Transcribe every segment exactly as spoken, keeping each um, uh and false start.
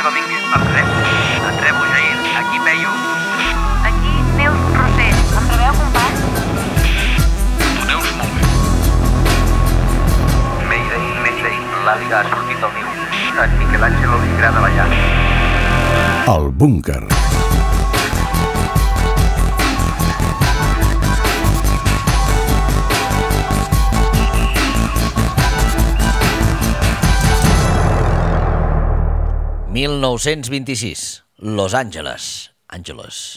Jair Domínguez. Et rebo, et rebo, Jair. Aquí Peyu. Aquí Neus Roser. Em rebeu, company? Tu Neus, molt bé. Mayday, Mayday. L'àliga ha sortit del niu. A Michelangelo li agrada ballar. El búnquer. mil nou-cents vint-i-sis. Los Angeles. Angeles.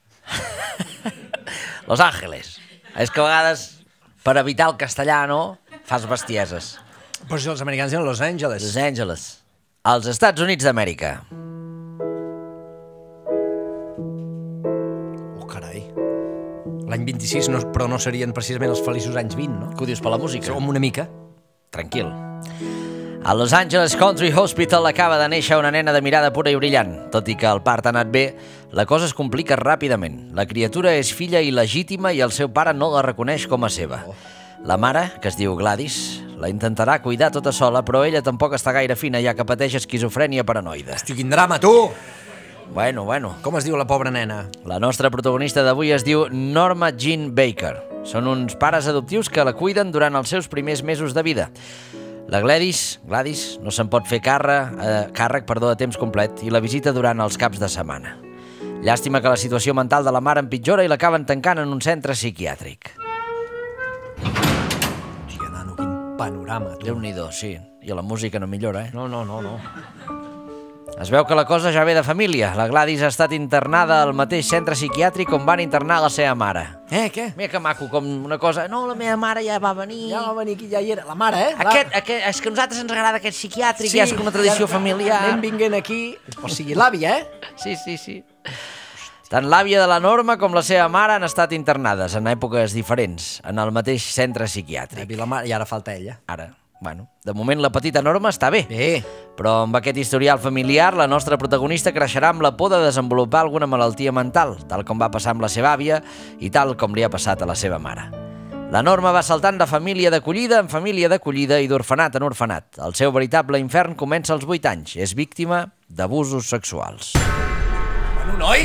Los Ángeles. És que a vegades, per evitar el castellà, no? Fas bestieses. Però si els americans diuen Los Angeles. Los Angeles. Als Estats Units d'Amèrica. Oh, carai. L'any vint-i-sis, no, però no serien precisament els feliços anys vint, no? Què ho dius per la música? Som una mica. Tranquil. A Los Angeles Country Hospital acaba de néixer una nena de mirada pura i brillant. Tot i que el part ha anat bé, la cosa es complica ràpidament. La criatura és filla il·legítima i el seu pare no la reconeix com a seva. La mare, que es diu Gladys, la intentarà cuidar tota sola, però ella tampoc està gaire fina, ja que pateix esquizofrènia paranoide. Hosti, quin drama, tu! Bueno, bueno. Com es diu la pobra nena? La nostra protagonista d'avui es diu Norma Jean Baker. Són uns pares adoptius que la cuiden durant els seus primers mesos de vida. La Gladys, Gladys no se'n pot fer càrrec, eh, càrrec perdó, a temps complet i la visita durant els caps de setmana. Llàstima que la situació mental de la mare empitjora i l'acaben tancant en un centre psiquiàtric. Hòstia, nano, quin panorama, tu. Déu-n'hi-do, sí. I la música no millora, eh? No, no, no, no. Es veu que la cosa ja ve de família. La Gladys ha estat internada al mateix centre psiquiàtric on van internar la seva mare. Eh, què? Mira que maco, com una cosa... No, la meva mare ja va venir... Ja va venir aquí, ja hi era. La mare, eh? Aquest, aquest, és que a nosaltres ens agrada aquest psiquiàtric, sí, ja és com una tradició ja, familiar. Anem vinguent aquí... O sigui, l'àvia, eh? Sí, sí, sí. Tant l'àvia de la Norma com la seva mare han estat internades en èpoques diferents, en el mateix centre psiquiàtric. I, la mare, i ara falta ella. Ara, bueno, de moment la petita Norma està bé. Bé. Però amb aquest historial familiar, la nostra protagonista creixerà amb la por de desenvolupar alguna malaltia mental, tal com va passar amb la seva àvia i tal com li ha passat a la seva mare. La Norma va saltant de família d'acollida en família d'acollida i d'orfenat en orfenat. El seu veritable infern comença als vuit anys. És víctima d'abusos sexuals. Bueno, noi!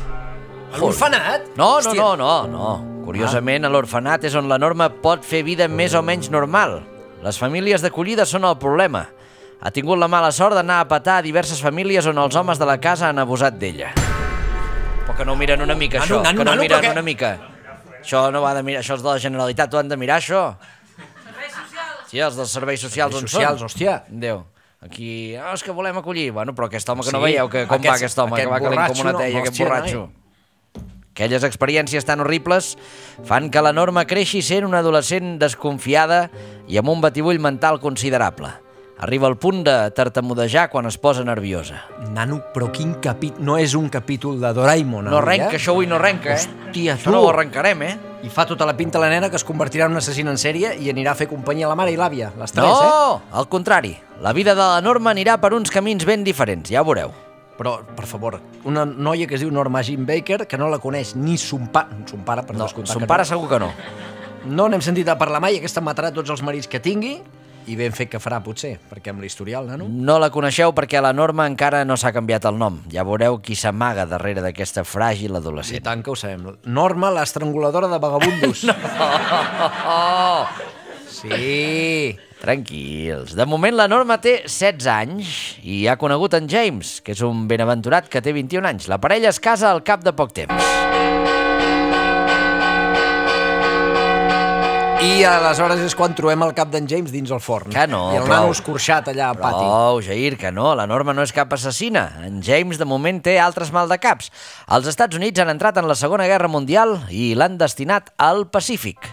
A l'orfenat? No, no, no, no, no. Curiosament, a l'orfenat és on la Norma pot fer vida més o menys normal. Les famílies d'acollida són el problema. Ha tingut la mala sort d'anar a petar a diverses famílies on els homes de la casa han abusat d'ella. Però que no ho miren una mica, això. Nano, nano, que no ho nano, miren perquè- una mica. Això no va de mirar, això és de la Generalitat, ho han de mirar, això. Serveis socials. Sí, els dels serveis socials on Socials, són. hòstia. Déu. Aquí, oh, és que volem acollir. Bueno, però aquest home que no Sí, veieu que, com aquest- va aquest home, aquest que va calent com una borratxo, teia, no, aquest hòstia, borratxo. Aquelles experiències tan horribles fan que la Norma creixi sent una adolescent desconfiada i amb un batibull mental considerable. Arriba al punt de tartamudejar quan es posa nerviosa. Nano, però quin capítol... No és un capítol de Doraemon, No avui, arrenca, eh? això avui no arrenca, eh? Hòstia, Això no ho arrencarem, eh? I fa tota la pinta la nena que es convertirà en una assassina en sèrie i anirà a fer companyia a la mare i l'àvia, les tres, eh? No, al contrari. La vida de la Norma anirà per uns camins ben diferents, ja ho veureu. Però, per favor, una noia que es diu Norma Jean Baker, que no la coneix ni son pare... Son pare, per No, descomptar son que pare no. segur que no. No n'hem sentit a parlar mai, aquesta matarà tots els marits que tingui i ben fet que farà, potser, perquè amb l'historial, nano... No la coneixeu perquè la Norma encara no s'ha canviat el nom. Ja veureu qui s'amaga darrere d'aquesta fràgil I adolescent. tant que ho sabem. Norma, l'estranguladora de vagabundos. Oh! Sí... Tranquils. De moment la Norma té setze anys i ha conegut en James, que és un benaventurat que té vint-i-un anys. La parella es casa al cap de poc temps. I aleshores és quan trobem el cap d'en James dins el forn. Que no, I el prou. nano escorxat allà al pati. Prou, Jair, que no, la Norma no és cap assassina. En James de moment té altres maldecaps. Els Estats Units han entrat en la Segona Guerra Mundial i l'han destinat al Pacífic.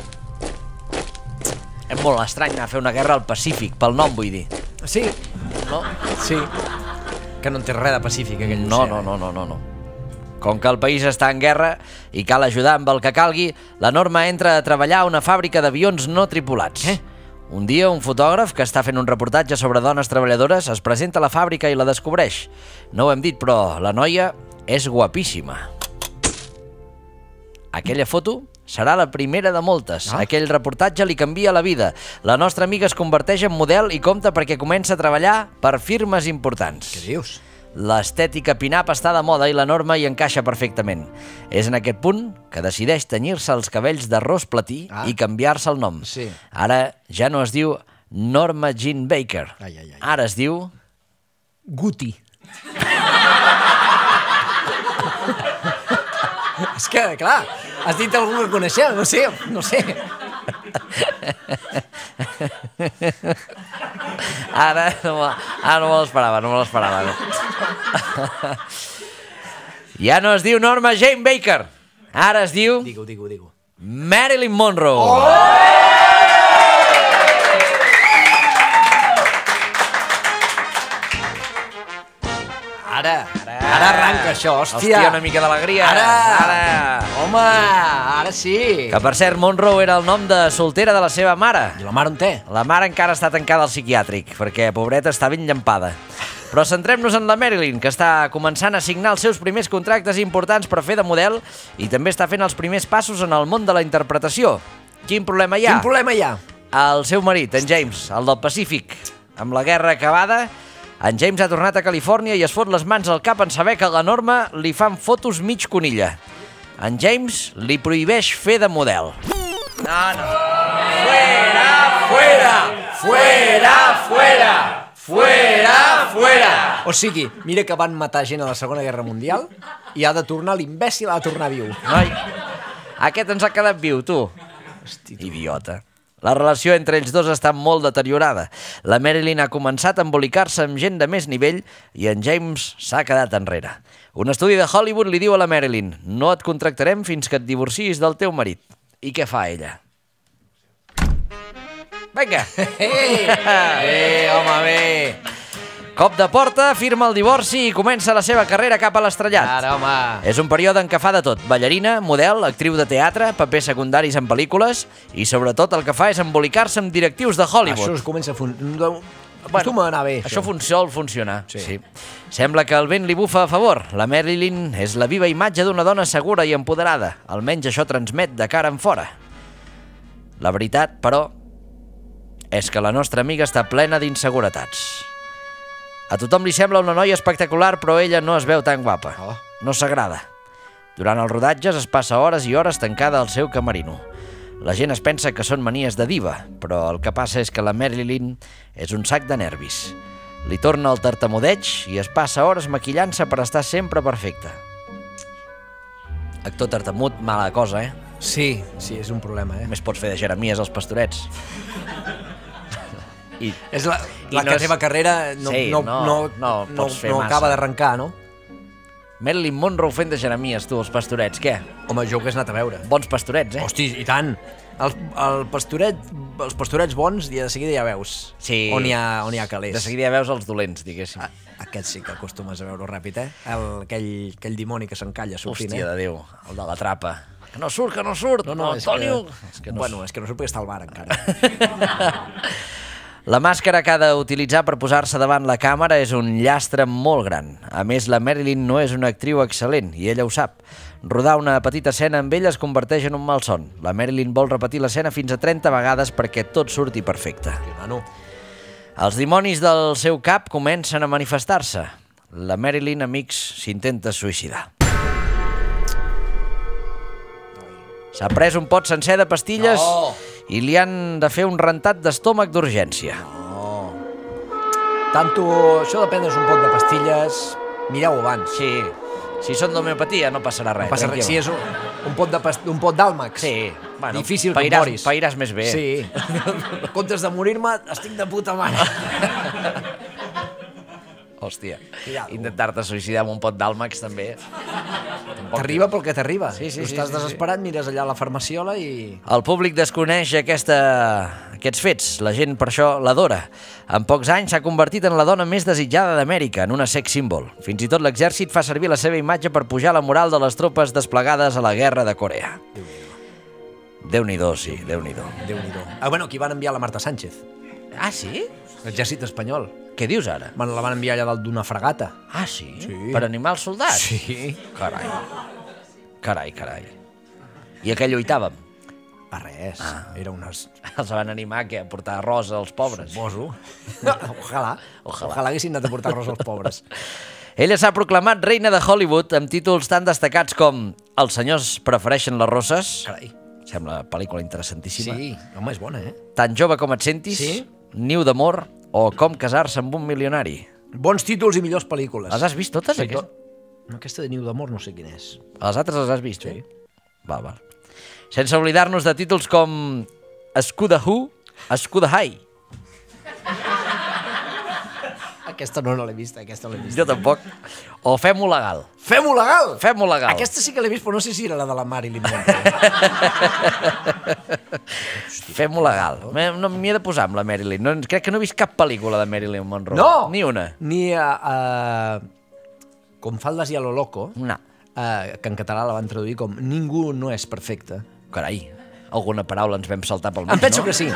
És molt estrany anar a fer una guerra al Pacífic, pel nom vull dir. Sí, No? sí. Que no en té res de pacífic, aquell No, oceà. no, no, no, no, no. Com que el país està en guerra i cal ajudar amb el que calgui, la Norma entra a treballar a una fàbrica d'avions no tripulats. Eh? Un dia, un fotògraf que està fent un reportatge sobre dones treballadores es presenta a la fàbrica i la descobreix. No ho hem dit, però la noia és guapíssima. Aquella foto Serà la primera de moltes. Ah. Aquell reportatge li canvia la vida. La nostra amiga es converteix en model i compta perquè comença a treballar per firmes importants. Què dius? L'estètica pin-up està de moda i la Norma hi encaixa perfectament. És en aquest punt que decideix tenyir-se els cabells d'arròs platí Ah. i canviar-se el nom. Sí. Ara ja no es diu Norma Jean Baker. Ai, ai, ai. Ara es diu... Guti. És que, clar, has dit algú que coneixem, no sé, no sé. Ara no, me- ara no me l'esperava, no me l'esperava. No. Ja no es diu Norma Jane Baker. Ara es diu Digue-ho, digue-ho, digue-ho. Marilyn Monroe. Oh! Ara, ara arranca això, hòstia. Hòstia, una mica d'alegria. Ara, Ara. home, ara sí. Que, per cert, Monroe era el nom de soltera de la seva mare. I la mare on té? La mare encara està tancada al psiquiàtric, perquè, pobreta, està ben llampada. Però centrem-nos en la Marilyn, que està començant a signar els seus primers contractes importants per fer de model i també està fent els primers passos en el món de la interpretació. Quin problema hi ha? Quin problema hi ha? El seu marit, en James, el del Pacífic. Amb la guerra acabada, en James ha tornat a Califòrnia i es fot les mans al cap en saber que a la Norma li fan fotos mig conilla. En James li prohibeix fer de model. No, no. Fuera, fuera, fuera, fuera, fuera, fuera. O sigui, mira que van matar gent a la Segona Guerra Mundial i ha de tornar, l'imbècil ha de tornar viu. Noi, aquest ens ha quedat viu, tu. Hosti, tu. Idiota. La relació entre ells dos està molt deteriorada. La Marilyn ha començat a embolicar-se amb gent de més nivell i en James s'ha quedat enrere. Un estudi de Hollywood li diu a la Marilyn: no et contractarem fins que et divorcis del teu marit. I què fa ella? Vinga! Ei, eh, home, bé. Cop de porta, firma el divorci i comença la seva carrera cap a l'estrellat. Ara, home. És un període en què fa de tot. Ballarina, model, actriu de teatre, papers secundaris en pel·lícules i sobretot el que fa és embolicar-se amb directius de Hollywood. Això es comença a fun... Acostuma a anar bé, Això això. funciona, funciona. Sí. Sí. Sembla que el vent li bufa a favor. La Marilyn és la viva imatge d'una dona segura i empoderada. Almenys això transmet de cara en fora. La veritat, però, és que la nostra amiga està plena d'inseguretats. A tothom li sembla una noia espectacular, però ella no es veu tan guapa. Oh. No s'agrada. Durant els rodatges es passa hores i hores tancada al seu camerino. La gent es pensa que són manies de diva, però el que passa és que la Marilyn és un sac de nervis. Li torna el tartamudeig i es passa hores maquillant-se per estar sempre perfecta. Actor tartamut, mala cosa, eh? Sí, sí, és un problema, eh? Només pots fer de Jeremies als Pastorets. I, És la, I la no que és- teva carrera no, Sí, no, no, no, no no, pots fer no massa. acaba d'arrencar, no? Marilyn Monroe fent de Jeremies, tu, els Pastorets, què? Home, jo ho hagués anat a veure. Bons Pastorets, eh? Hosti, i tant. El, el pastoret, els pastorets bons, i de seguida ja veus Sí. on hi ha, on hi ha calés. De seguida ja veus els dolents, diguéssim. Ah, aquest sí que acostumes a veure ràpid, eh? El, aquell, aquell dimoni que s'encalla sortint, Hòstia eh? de Déu, el de la trapa. Que no surt, que no surt! No, no, és Antonio! que... És que no bueno, és que no surt perquè està al bar, encara. La màscara que ha d'utilitzar per posar-se davant la càmera és un llastre molt gran. A més, la Marilyn no és una actriu excel·lent, i ella ho sap. Rodar una petita escena amb ella es converteix en un malson. La Marilyn vol repetir l'escena fins a trenta vegades perquè tot surti perfecte. Manu. Els dimonis del seu cap comencen a manifestar-se. La Marilyn, amics, s'intenta suïcidar. S'ha pres un pot sencer de pastilles No. i li han de fer un rentat d'estómac d'urgència. Tanto això de prendre's un pot de pastilles, mireu abans. Sí, si són d'homeopatia no passarà res. No passa res. Si és un, un pot de past... un pot d'àlmax. Sí, bueno, difícil que et pairàs, moris. pairàs més bé. Sí. En comptes de morir-me, estic de puta mare. Hòstia, Cuidado. intentar-te suïcidar amb un pot d'àlmax també. Tampoc- T'arriba pel que t'arriba. Sí, sí, tu sí, estàs sí, sí. desesperat, mires allà a la farmaciola i... El públic desconeix aquesta... aquests fets, la gent per això l'adora. En pocs anys s'ha convertit en la dona més desitjada d'Amèrica, en una sex symbol. Fins i tot l'exèrcit fa servir la seva imatge per pujar la moral de les tropes desplegades a la guerra de Corea. Déu-n'hi-do, sí, Déu-n'hi-do. Déu-n'hi-do. Ah, bueno, aquí van enviar la Marta Sánchez, Ah, sí? l'exèrcit espanyol. Què dius ara? Van, la van enviar allà dalt d'una fregata. Ah, sí? Sí. Per animar els soldats? Sí. Carai. Carai, carai. I a què lluitàvem? A res, ah. era unes... Els van animar que a portar arròs als pobres. Suposo. Ojalà. Ojalà. Ojalà haguessin anat a portar arròs als pobres. Ella s'ha proclamat reina de Hollywood amb títols tan destacats com Els senyors prefereixen les rosses. Carai. Sembla pel·lícula interessantíssima. Sí, home, és bona, eh? Tan jove com et sentis. Sí. Niu d'amor o Com casar-se amb un milionari. Bons títols i millors pel·lícules. Les has vist totes? Sí, Aquest? No, aquesta de Niu d'amor no sé quin és. Les altres les has vist? Sí. Eh? Val, val. Sense oblidar-nos de títols com Escuda Who, Escuda High. Aquesta no, no l'he vist, aquesta l'he vist. Jo tampoc. O Fem-ho legal. Fem-ho legal! Fem-ho legal. Aquesta sí que l'he vist, però no sé si era la de la Marilyn Monroe. Fem-ho legal. No m'hi he de posar amb la Marilyn. No, crec que no he vist cap pel·lícula de Marilyn Monroe. No! Ni una. Ni a... a... Com faldes i a lo loco, No. uh, que en català la van traduir com Ningú no és perfecte. Carai, alguna paraula ens vam saltar pel mig, Em penso no? que sí.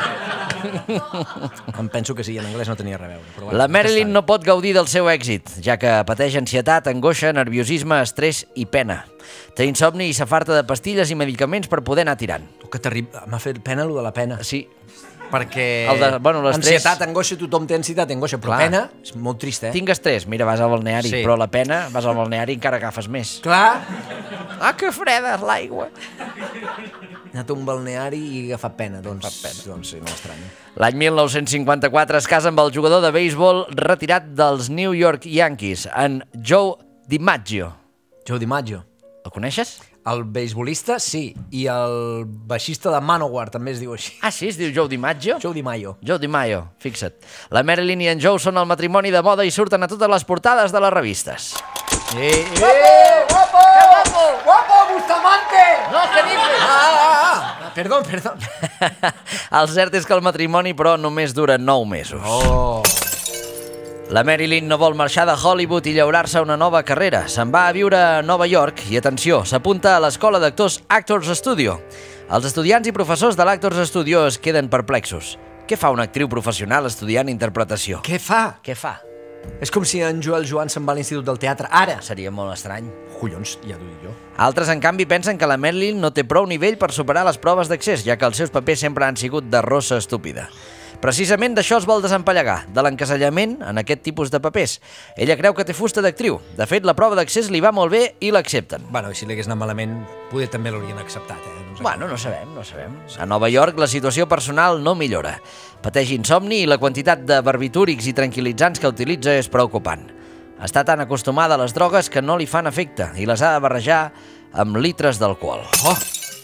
Em penso que sí, en anglès no tenia res a veure. Però bueno, La Marilyn no pot gaudir del seu èxit, ja que pateix ansietat, angoixa, nerviosisme, estrès i pena. Té insomni i s'afarta de pastilles i medicaments per poder anar tirant. Oh, que terrible. M'ha fet pena lo de la pena. Sí, Perquè El de- bueno, l'estrès- ansietat, angoixa, tothom té ansietat, angoixa, però Clar. pena és molt trist, eh? tinc estrès, mira, vas al balneari, Sí. però la pena, vas al balneari i encara agafes més. Clar, Ah, que freda és l'aigua! he anat a un balneari i he agafat pena, doncs, pena. doncs sí, no m'estranya. L'any mil nou-cents cinquanta-quatre es casa amb el jugador de béisbol retirat dels New York Yankees, en Joe DiMaggio. Joe DiMaggio. El coneixes? El beisbolista, sí, i el baixista de Manowar també es diu així. Ah, sí, es diu Joe DiMaggio? Joe DiMaggio. Joe DiMaggio, fixa't. La Marilyn i en Joe són el matrimoni de moda i surten a totes les portades de les revistes. Eh, eh, guapo! Guapo! Guapo, Bustamante! No, que ni... Ah, ah, ah. Perdó, perdó. El cert és que el matrimoni, però, només dura nou mesos. Oh. La Marilyn no vol marxar de Hollywood i llaurar-se una nova carrera. Se'n va a viure a Nova York i, atenció, s'apunta a l'escola d'actors Actors Studio. Els estudiants i professors de l'Actors Studio es queden perplexos. Què fa una actriu professional estudiant interpretació? Què fa? Què fa? És com si en Joel Joan se'n va a l'Institut del Teatre. Ara! Seria molt estrany. Collons, ja t'ho dic jo. Altres, en canvi, pensen que la Marilyn no té prou nivell per superar les proves d'accés, ja que els seus papers sempre han sigut de rossa estúpida. Precisament d'això es vol desempallegar, de l'encasellament en aquest tipus de papers. Ella creu que té fusta d'actriu. De fet, la prova d'accés li va molt bé i l'accepten. Bueno, i si li hagués anat malament, poder també l'haurien acceptat, eh? No sé. Bueno, no sabem, no sabem. A Nova York la situació personal no millora. Pateix insomni i la quantitat de barbitúrics i tranquil·litzants que utilitza és preocupant. Està tan acostumada a les drogues que no li fan efecte i les ha de barrejar amb litres d'alcohol. Oh!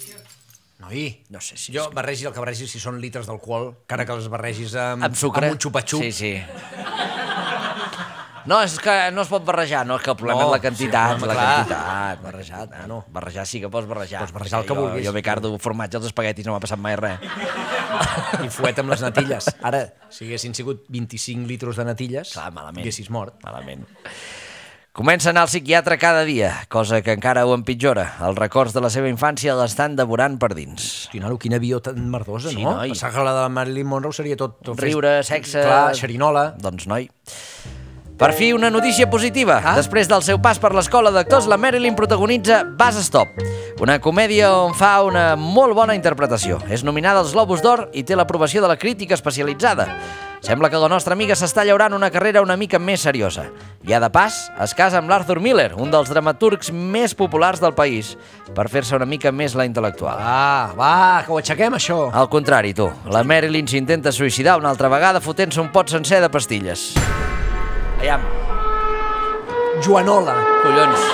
Noi, No sé si... jo barregi el que barregis si són litres d'alcohol, encara que els barregis amb, Amb sucre? amb un xupa-xup. Sí, sí. No, és que no es pot barrejar, no, és que el problema No, és la quantitat, sí, home, la clar. quantitat. Barrejat, no. Barrejar sí que pots barrejar. Pots barrejar el que jo, vulguis. Jo me cardo formatge als espaguetis, no m'ha passat mai res. I fuet amb les natilles. Ara, si haguessin sigut vint-i-cinc litros de natilles, Clar, malament. haguessis mort. Malament. Comença a anar al psiquiatre cada dia, cosa que encara ho empitjora. Els records de la seva infància l'estan devorant per dins. Hosti, nano, quina bio tan merdosa, Sí, no? noi. Pensar que la de Marilyn Monroe seria tot... tot Riure, sexe... Clar, xerinola. Doncs, noi... Per fi, una notícia positiva. Ah? Després del seu pas per l'escola d'actors, la Marilyn protagonitza Bus Stop, una comèdia on fa una molt bona interpretació. És nominada als Globus d'Or i té l'aprovació de la crítica especialitzada. Sembla que la nostra amiga s'està llaurant una carrera una mica més seriosa. I, a de pas, es casa amb l'Arthur Miller, un dels dramaturgs més populars del país, per fer-se una mica més la intel·lectual. Ah, va, que ho aixequem, això. Al contrari, tu. La Marilyn s'intenta suïcidar una altra vegada fotent-se un pot sencer de pastilles. Aviam. Joanola. Collons.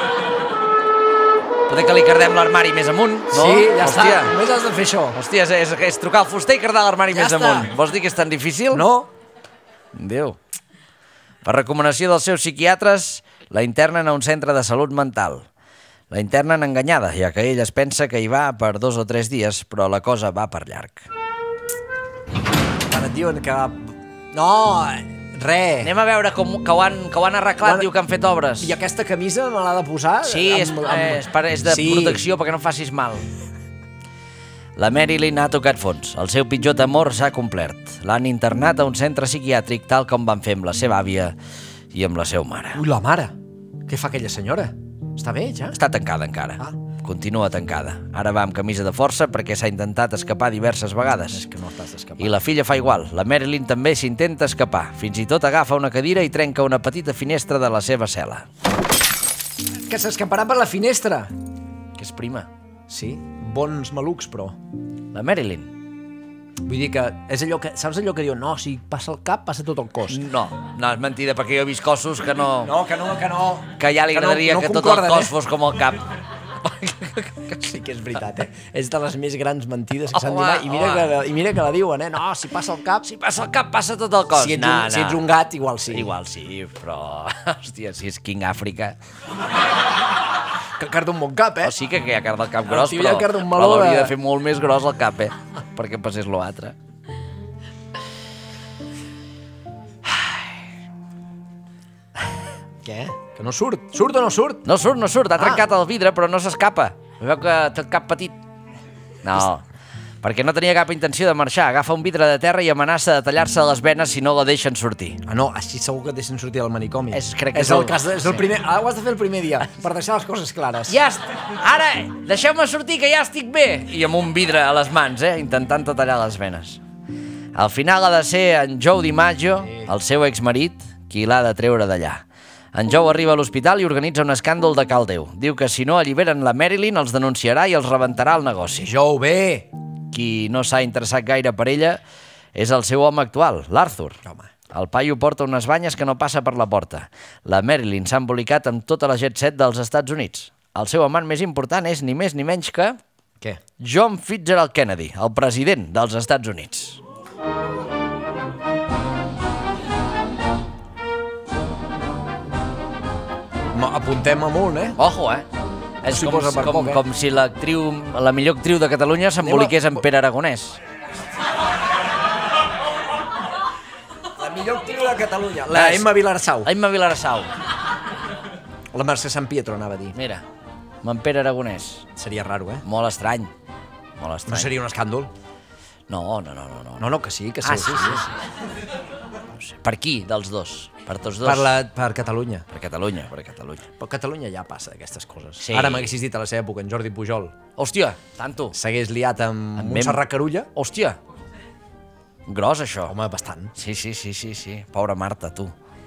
Poder que li cardem l'armari més amunt, no? Sí, ja Hòstia. està. Només has de fer això. Hòstia, és, és, és trucar al fuster i cardar l'armari Ja més està. amunt. Vols dir que és tan difícil? No? Déu. Per recomanació dels seus psiquiatres, la internen a un centre de salut mental. La internen enganyada, ja que ell es pensa que hi va per dos o tres dies, però la cosa va per llarg. Quan et diuen que... No, res. Anem a veure com, que, ho han, que ho han arreglat, Quan- diu que han fet obres. I aquesta camisa me l'ha de posar? Sí, és, és, per- és de Sí. protecció perquè no facis mal. La Marilyn ha tocat fons. El seu pitjor temor s'ha complert. L'han internat a un centre psiquiàtric tal com van fer amb la seva àvia i amb la seva mare. Ui, la mare. Què fa aquella senyora? Està bé, ja? Està tancada encara. Ah. continua tancada. Ara va amb camisa de força perquè s'ha intentat escapar diverses vegades. És que no t'has d'escapar. I la filla fa igual. La Marilyn també s'intenta escapar. Fins i tot agafa una cadira i trenca una petita finestra de la seva cel·la. Que s'escaparà per la finestra. Que és prima. Sí, bons malucs, però. La Marilyn. Vull dir que és allò que... Saps allò que diu, no, si passa el cap, passa tot el cos. No, no, és mentida, perquè jo he vist cossos que no... No, que no, que no. Que ja li Que no- agradaria no que tot el concorden, cos eh? fos com el cap. Sí que és veritat, eh? És de les més grans mentides que s'han Home, dit mai. I mira, home. que, I mira que la diuen, eh? No, si passa el cap... Si passa el cap, passa tot el cos. Si ets, Nah, un, si nah. ets un gat, igual sí. Igual sí, però... Hòstia, si és King Àfrica... Que carda un bon cap, eh? O sí que hi ha carn del cap gros, tio però, ja carda un però meló l'hauria de- de fer molt més gros el cap, eh? Perquè passés l'altre. Què? Que no surt? Surt o no surt? No surt, no surt, ha Ah. trencat el vidre, però no s'escapa. Veu que té el cap petit. No, perquè no tenia cap intenció de marxar. Agafa un vidre de terra i amenaça de tallar-se les venes si no la deixen sortir. Ah, no, així segur que et deixen sortir del manicomi. És- crec que és és el el- cas de, és el primer... Ah, ho has de fer el primer dia, per deixar les coses clares. Ja, est... ara, deixeu-me sortir, que ja estic bé. I amb un vidre a les mans, eh, intentant tallar les venes. Al final ha de ser en Joe DiMaggio, el seu exmarit, qui l'ha de treure d'allà. En Joe arriba a l'hospital i organitza un escàndol de cal Déu. Diu que si no alliberen la Marilyn els denunciarà i els rebentarà el negoci. Joe, bé! Qui no s'ha interessat gaire per ella és el seu home actual, l'Arthur. Home. El paio porta unes banyes que no passa per la porta. La Marilyn s'ha embolicat amb tota la jet set dels Estats Units. El seu amant més important és ni més ni menys que Què? John Fitzgerald Kennedy, el president dels Estats Units. Ma, apuntem amunt, eh? Ojo, eh? És s'hi com, posa per com, poc, eh? com si l'actriu, la millor actriu de Catalunya s'emboliqués en Pere Aragonès. La millor actriu de Catalunya. La És- Emma Vilarassau. Emma Vilarassau. La Mercè Sant Pietro, anava a dir. Mira, amb en Pere Aragonès. Seria raro, eh? Molt estrany. Molt No estrany. seria un escàndol? No, no, no, no. no. No, no, que sí, que sí. Ah, sí, sí, sí. No sé. Per qui, dels dos? Per tots dos? Per, la, per Catalunya. Per Catalunya, per Catalunya. Però Catalunya ja passa d'aquestes coses. Sí. Ara m'haguessis dit a la seva època, en Jordi Pujol Hòstia, tanto. s'hagués liat amb, Amb Montserrat Carulla. Hòstia. Gros, això. Home, bastant. Sí, sí, sí, sí, sí. Pobra Marta, tu.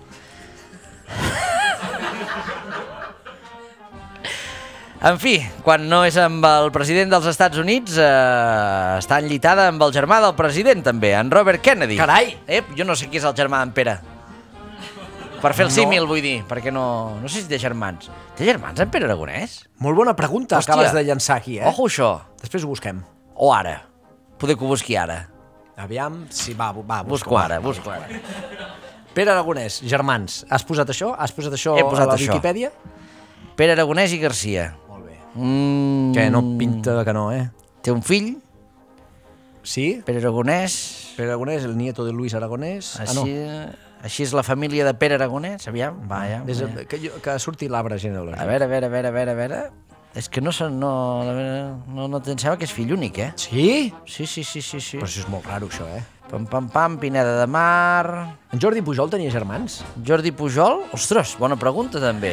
En fi, quan no és amb el president dels Estats Units, eh, està enllitada amb el germà del president, també, en Robert Kennedy. Carai! Ep, jo no sé qui és el germà d'en Pere. Per fer el No. símil, vull dir, perquè no... No sé si té germans. Té germans, en Pere Aragonès? Molt bona pregunta Hòstia. acabes de llançar aquí, eh? Ojo, això. Després ho busquem. O ara. Poder que ho busqui ara. Aviam, si va, va, Busco ara, busco ara. Pere Aragonès, germans. Has posat això? Has posat això He posat a la això. Viquipèdia? Pere Aragonès i Garcia. Molt bé. Mm, Que no pinta que no, eh? Té un fill, Sí? Pere Aragonès. Pere Aragonès, el nieto de Luis Aragonès. Així, Ah, no. així és la família de Pere Aragonès, aviam, vaja. Des, vaja. que, jo- que surti l'arbre genealògic. A veure, a veure, a veure, a veure, a veure... És que no, se- no, no, no em sembla que és fill únic, eh? Sí? Sí, sí, sí, sí, sí. Però això és molt raro, això, eh? Pam, pam, pam, Pineda de Mar... En Jordi Pujol tenia germans? Jordi Pujol? Ostres, bona pregunta, també.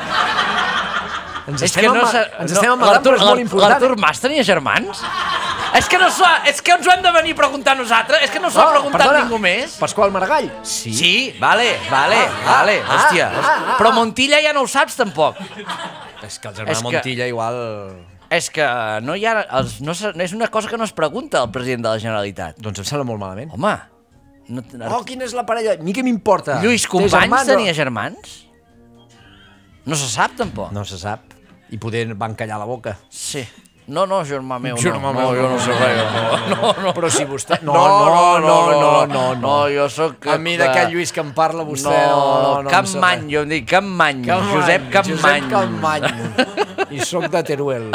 Ens És estem, que no ama- se- ens no, estem amagant, l'Artur- però és molt l'Ar- important. L'Artur Mas tenia germans? És que, no s'ho ha, és que ens ho hem de venir a preguntar nosaltres. És que no s'ho ha preguntat perdona, ningú més. Pasqual Maragall? Sí. Sí, vale, vale, Ah, vale. ah, Hòstia, ah, ah, però ah. Montilla ja no ho saps, tampoc. És que el germà És que- Montilla igual... És que no hi ha... Els, no, se- és una cosa que no es pregunta al president de la Generalitat. Doncs em sembla molt malament. Home, no, Oh, quina és la parella? A mi què m'importa? Lluís Té Companys germans o- tenia germans? No se sap, tampoc. No se sap. I poder van callar la boca. Sí. No, no, germà meu, no. Germà no, meu, jo no sé res. No, no, no. Però si vostè... No, no, no, no, no, no, jo sóc... A mi d'aquest Lluís que em parla vostè... No, No, no, no em sap Campmany, res. jo em dic Campmany, Campmany, Josep Campmany. Josep Campmany. I sóc de Teruel.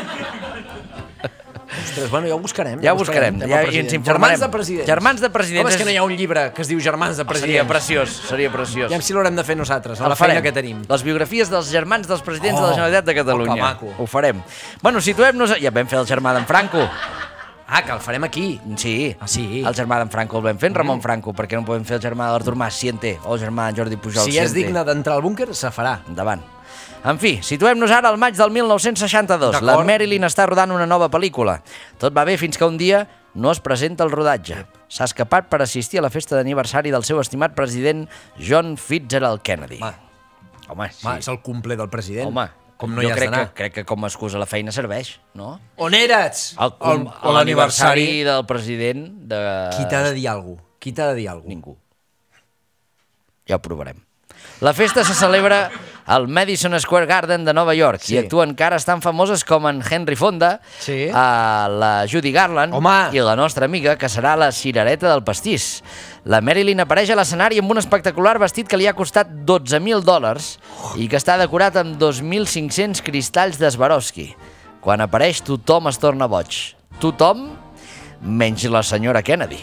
Ostres, bueno, ja ho buscarem. Ja ho buscarem, Tema ja, i president. ens informarem. Germans de presidents. Germans de presidents. Home, és que no hi ha un llibre que es diu Germans de Seria presidents. preciós, seria preciós. Ja si l'haurem de fer nosaltres, a El la feina farem. que tenim. Les biografies dels germans dels presidents Oh, de la Generalitat de Catalunya. oh, que maco. Ho farem. Bueno, situem-nos... Ja vam fer el germà d'en Franco. Ah, que el farem aquí. Sí, Ah, sí? el germà d'en Franco el vam fer, en Ramon Franco, perquè no podem fer el germà de l'Artur Mas, si en té, o el germà d'en Jordi Pujol, Si si és en té. digne d'entrar al búnquer, se farà. Endavant. En fi, situem-nos ara al maig del mil nou-cents seixanta-dos. La D'acord. Marilyn està rodant una nova pel·lícula. Tot va bé fins que un dia no es presenta el rodatge. S'ha escapat per assistir a la festa d'aniversari del seu estimat president John Fitzgerald Kennedy. Va, Home, sí. va, és el cumple del president. Home, com no jo hi has crec d'anar. que, crec que com a excusa la feina serveix, no? On eres? El, com, El- l'aniversari del president de... Qui t'ha de dir alguna cosa? Qui t'ha de dir alguna cosa? Ningú. Ja ho provarem. La festa se celebra al Madison Square Garden de Nova York Sí. i actuen cares tan famoses com en Henry Fonda, Sí. eh, la Judy Garland Home. i la nostra amiga, que serà la cirereta del pastís. La Marilyn apareix a l'escenari amb un espectacular vestit que li ha costat dotze mil dòlars i que està decorat amb dos mil cinc-cents cristalls de Swarovski. Quan apareix, tothom es torna boig. Tothom, menys la senyora Kennedy.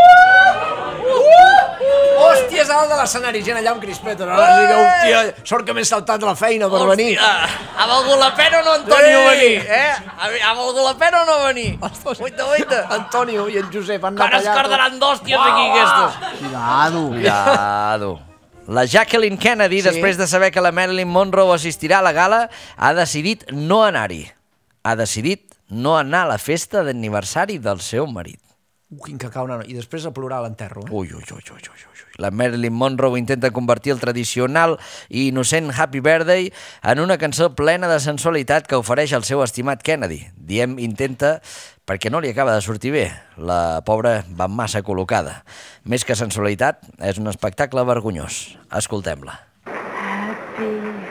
Hòstia, és a dalt de l'escenari, gent allà amb crispetes. Ara sí que, hòstia, sort que m'he saltat la feina per venir. Ha valgut la pena o no, Antonio, Sí. venir? Eh? Ha, ha valgut la pena o no venir? Oita, oita. Antonio i en Josep han Que ara anat es allà. cardaran d'hòsties aquí, aquestes. Cuidado. Cuidado. La Jacqueline Kennedy, Sí. després de saber que la Marilyn Monroe assistirà a la gala, ha decidit no anar-hi. Ha decidit no anar a la festa d'aniversari del seu marit. Uh, quin cacau, nano. I després a plorar a l'enterro, eh? Ui, ui, ui, ui, ui, ui. La Marilyn Monroe intenta convertir el tradicional i innocent Happy Birthday en una cançó plena de sensualitat que ofereix al seu estimat Kennedy. Diem intenta perquè no li acaba de sortir bé. La pobra va massa col·locada. Més que sensualitat, és un espectacle vergonyós. Escoltem-la. Happy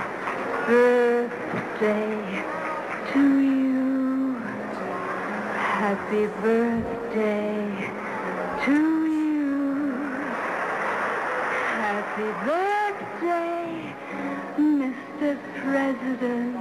birthday to you. Happy birthday to you. Happy birthday, mister President.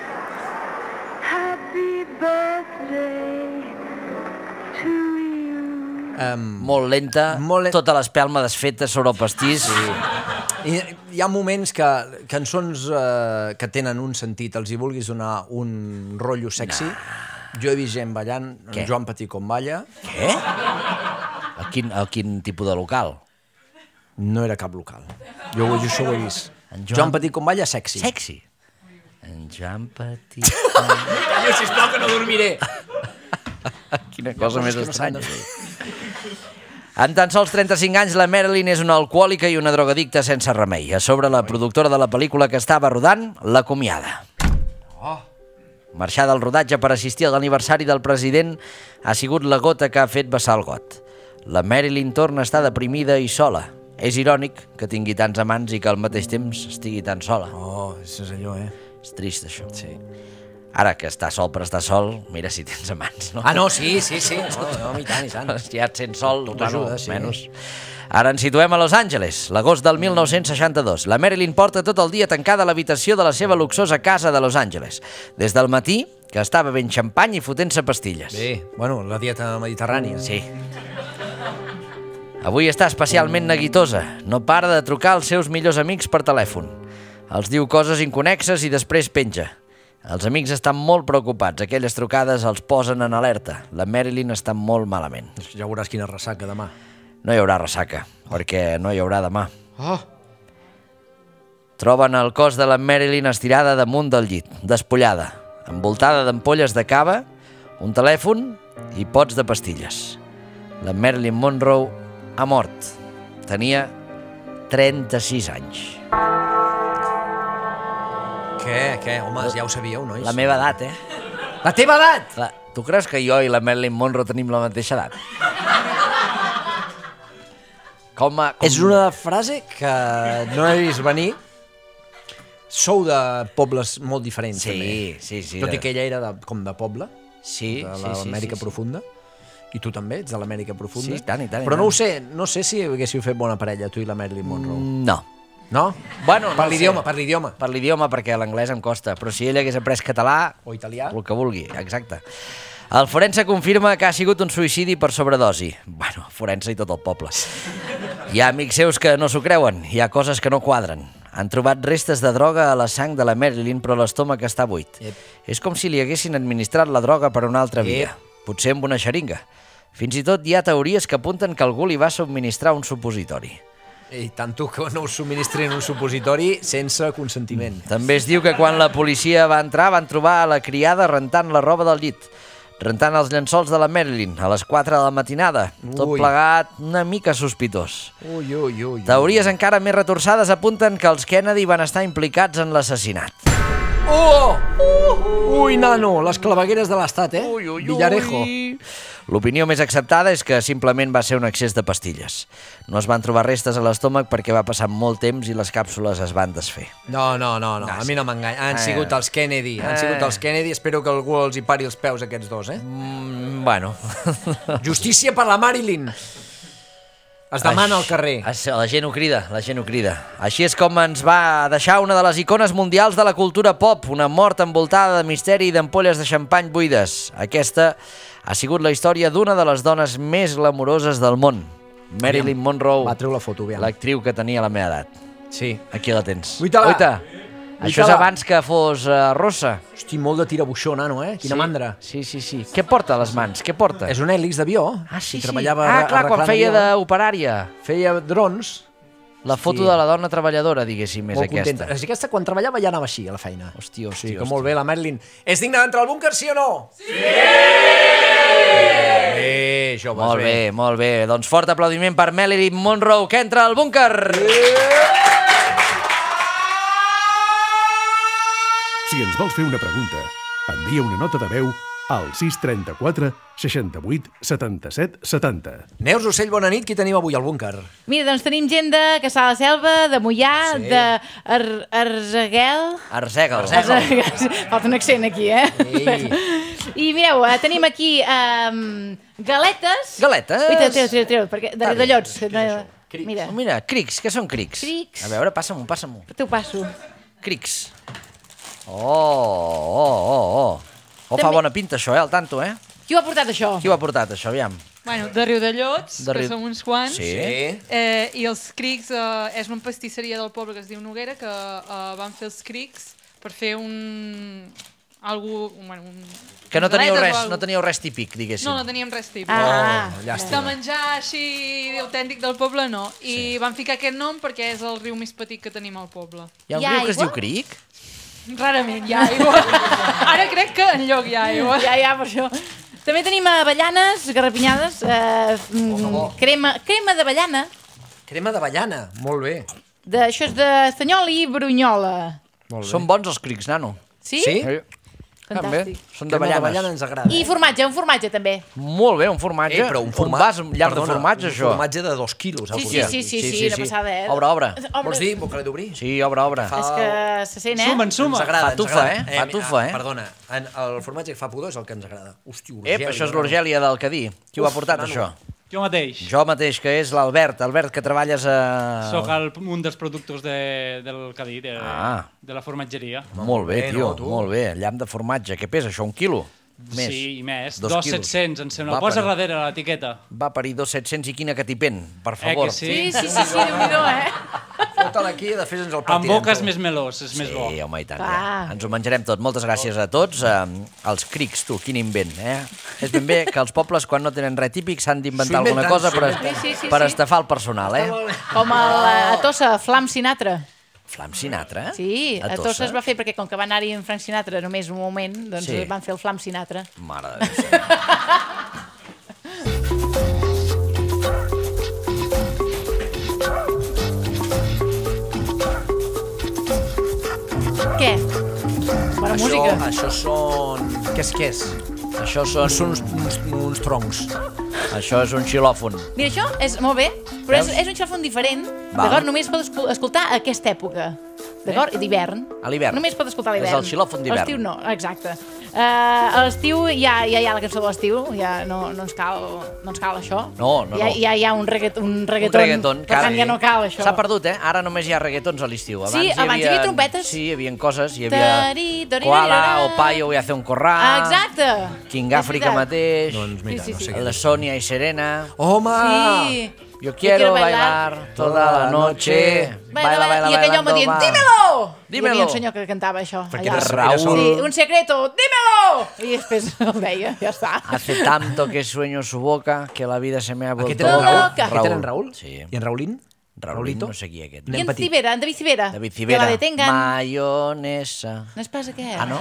Happy birthday to you. Um, Molt lenta, Molt lent- tota l'espelma desfeta sobre el pastís. hi, hi ha moments que cançons eh, que tenen un sentit, els hi vulguis donar un rotllo sexy. Jo he vist gent ballant, Què? en Joan Patí com balla. Què? A quin, a quin tipus de local? No era cap local. Jo, jo això ho he vist. En Joan, Joan- Patí com balla, sexy. Sexy. En Joan Petit. Jo, sisplau, que no dormiré. Quina cosa coses més que no s'han estranya. de fer. En tan sols trenta-cinc anys, la Marilyn és una alcohòlica i una drogadicta sense remei. A sobre, la productora de la pel·lícula que estava rodant l'acomiada. Marxar del rodatge per assistir a l'aniversari del president ha sigut la gota que ha fet vessar el got. La Marilyn torna a estar deprimida i sola. És irònic que tingui tants amants i que al mateix temps estigui tan sola. Oh, això és allò, eh? És trist, això. Sí. Ara que està sol per estar sol, mira si tens amants, no? Ah, no, sí, sí, sí. No, no, i tant, i tant. Si ja et sents sol, Tot bueno, ajuda, sí. menys. Ara ens situem a Los Angeles, l'agost del mil nou-cents seixanta-dos. La Marilyn porta tot el dia tancada a l'habitació de la seva luxosa casa de Los Angeles. Des del matí, que estava bevent xampany i fotent-se pastilles. Bé, bueno, la dieta mediterrània. Sí. Avui està especialment neguitosa. No para de trucar als seus millors amics per telèfon. Els diu coses inconexes i després penja. Els amics estan molt preocupats. Aquelles trucades els posen en alerta. La Marilyn està molt malament. Ja veuràs quina ressaca demà. No hi haurà ressaca, perquè no hi haurà demà. Oh! Troben el cos de la Marilyn estirada damunt del llit, despullada, envoltada d'ampolles de cava, un telèfon i pots de pastilles. La Marilyn Monroe ha mort. Tenia trenta-sis anys. Què, què? Home, ja ho sabíeu, nois? La meva edat, eh? La teva edat! La... Tu creus que jo i la Marilyn Monroe tenim la mateixa edat? Com a... Com... És una frase que no he vist venir. Sou de pobles molt diferents, Sí, també. sí, sí. Tot i que ella era de, com de poble, Sí, de sí, sí. l'Amèrica sí, sí. Profunda. I tu també ets de l'Amèrica Profunda. Sí, i tant, i tant, i Però tant. no ho sé, no sé si haguéssiu fet bona parella, tu i la Marilyn Monroe. No. No? Bueno, per no l'idioma, sé. per l'idioma. Per l'idioma, perquè l'anglès em costa. Però si ell hagués après català, O italià. el que vulgui, exacte. El forense confirma que ha sigut un suïcidi per sobredosi. Bueno, forense i tot el poble. Hi ha amics seus que no s'ho creuen, hi ha coses que no quadren. Han trobat restes de droga a la sang de la Marilyn, però l'estómac està buit. Ep. És com si li haguessin administrat la droga per una altra via. Ep. potser amb una xeringa. Fins i tot hi ha teories que apunten que algú li va subministrar un supositori. I tant tu que no us subministrin un supositori sense consentiment. També es diu que quan la policia va entrar van trobar a la criada rentant la roba del llit, rentant els llençols de la Marilyn a les quatre de la matinada. Tot Ui. plegat una mica sospitós. Ui, ui, ui. Teories encara més retorçades apunten que els Kennedy van estar implicats en l'assassinat. Oh! Uh! Ui, nano, les clavegueres de l'estat, eh? Ui, ui, ui. Villarejo. L'opinió més acceptada és que simplement va ser un excés de pastilles. No es van trobar restes a l'estómac perquè va passar molt temps i les càpsules es van desfer. No, no, no, no, a mi no m'enganya. Han Eh. sigut els Kennedy, han Eh. sigut els Kennedy. Espero que algú els hi pari els peus a aquests dos, eh? Mm, bueno... Justícia per la Marilyn. Es demana al carrer. Això, la gent ho crida, la gent ho crida. Així és com ens va deixar una de les icones mundials de la cultura pop, una mort envoltada de misteri i d'ampolles de xampany buides. Aquesta ha sigut la història d'una de les dones més glamuroses del món, Marilyn Monroe, Va, treu la foto, aviam. l'actriu que tenia la meva edat. Sí. Aquí la tens. Uita-la. Uita. Això és Uita-la. abans que fos uh, rossa. Hosti, molt de tirabuixó, nano, eh? Quina sí. mandra. Sí, sí, sí. Què porta a les mans? Què porta? És un hèlix d'avió. Ah, sí, I sí. treballava Ah, clar, quan arreglant feia avió. d'operària. Feia drons. La foto Sí. de la dona treballadora, diguéssim, és Molt aquesta. contenta. És aquesta, quan treballava, ja anava així, a la feina. Hòstia, hòstia, Sí, que hòstia. molt bé, la Marilyn. És digna d'entrar al búnquer, sí o no? Sí! Bé, joves, Molt bé, molt bé. Doncs fort aplaudiment per Marilyn Monroe, que entra al búnquer. Si ens vols fer una pregunta, envia una nota de veu al sis trenta-quatre seixanta-vuit setanta-set setanta. Neus Ocell, bona nit. Qui tenim avui al búnquer? Mira, doncs tenim gent de Caçà de la Selva, de Moià, Sí. de Ar Arzeguel... Arsègal. Arsègal. Falta un accent aquí, eh? Ei. I mireu, eh, tenim aquí um, galetes. Galetes? Uita, treu, treu, treu, perquè de, de llots. Crics. Mira, Oh, mira, crics, què són crics? Crics. A veure, passa-m'ho, passa-m'ho. t'ho passo. Crics. Oh, oh, oh, oh. Oh, fa També- bona pinta això, eh, al tanto, eh? Qui ho ha portat, això? Qui ho ha portat, això, aviam? Bueno, de Riudellots, De Riu- que som uns quants. Sí. Sí. Eh, I els crics eh, és una pastisseria del poble que es diu Noguera, que eh, van fer els crics per fer un... Algú, bueno, un... Que no unes teníeu galetes res, o algú. no teníeu res típic, diguéssim. No, no teníem res típic. Ah, Oh, De llàstima. menjar així autèntic del poble, no. I sí. van ficar aquest nom perquè és el riu més petit que tenim al poble. Hi ha un Hi ha riu que es aigua? diu cric? Rarament hi ha aigua. Ara crec que enlloc hi ha aigua. Ja, ja, per això. També tenim avellanes, garrapinyades, eh, mm, crema, crema d'avellana. Crema d'avellana. Molt bé. De, això és de Stanyol i Brunyola. Molt bé. Són bons els crics, nano. Sí? Sí? Eh, També, Fantàstic. són Crema d'avellana d'avellanes. ens agrada. I formatge, un formatge també. Molt bé, un formatge. Eh, però un format... Un vas llarg Perdona, de formatge, un això. formatge de dos quilos. ha Sí, sí, portat. sí, sí, sí, una passada, eh? Obre, obre. Vols dir? Vol que l'he d'obrir? Sí, obre, obre. Fa- És que se sent, eh? Suma, suma. Ens agrada, Fa tufa, ens agrada. eh? Fa tufa, eh? Perdona, en el formatge que fa pudor és el que ens agrada. Hosti, Ep, això és l'Urgèlia del Cadí. Qui ho ha portat, nano. això? Jo mateix. Jo mateix, que és l'Albert. Albert, que treballes a... Soc el, un dels productors de, del Cadí, de, Ah. de la formatgeria. Molt bé, bé, tio, no, tu? molt bé. Llamp de formatge. Què pesa, això? Un quilo? Més. Sí, i més. Dos Dos, quilos. set-cents, em sembla. Va, Posa però- darrere l'etiqueta. Va parir dos set-cents i quina catipent, per Eh, favor. que sí? Sí, sí, sí, sí, Déu-n'hi-do, eh? Fota-la aquí i després ens el Amb partirem. boca és tu. més melós, és més bo. Sí, home, i tant. Clar. Ja. Ens ho menjarem tot. Moltes gràcies a tots. Eh, els crics, tu, quin invent, eh? És ben bé que els pobles, quan no tenen res típic, s'han d'inventar S'ho alguna inventen, cosa s'ho per, inventen. Sí, sí, sí, per sí. estafar el personal, eh? Com el, a Tossa, Flam Sinatra. Flam Sinatra? Sí, a Tossa es va fer perquè com que va anar-hi en Frank Sinatra només un moment, doncs Sí. van fer el Flam Sinatra. Mare de Déu. Què? Bona Això, música. això són... Què és, què és? Això són... Són uns, uns, uns troncs. Això és un xilòfon. Mira, això és molt bé, però és, Veus? és un xafón diferent, Val. d'acord? Només pots escol- escoltar a aquesta època, d'acord? D'hivern. A l'hivern. Només pots escoltar a És l'hivern. el xilòfon d'hivern. A l'estiu no, exacte. Uh, a l'estiu ja, ja hi ha la cançó de l'estiu, ja no, no, ens cal, no ens cal això. No, no, ja, no. Ja hi ha un, reggaet, un Un reggaeton, reggaeton. per tant ja no cal això. S'ha perdut, eh? Ara només hi ha reggaetons a l'estiu. Sí, abans hi havia trompetes. Sí, hi havia coses. Hi havia Tari, tari, Koala, tari, Opayo, voy a hacer un corral. Ah, exacte. King És África veritat. mateix. Doncs mira, Sí, sí, no sí. sé què La dir. Sonia y Serena. Home! Sí. Yo quiero bailar toda la noche. Baila, baila, Baila, I aquell bailando, home dient, va. dímelo! Hi havia un senyor que cantava això. Perquè allà. era- era sol. Sí, un secreto, dímelo! I després el deia, ja està. Hace tanto que sueño su boca que la vida se me ha vuelto... Aquest era en Raül? loca. Aquest era en Raül? Sí. I en Raulín? Raulín, Raulito? no sé qui aquest. I Nen en petit. Civera, en David Civera. David Que Civera. la detengan. Mayonesa. No es passa què? Ah, no?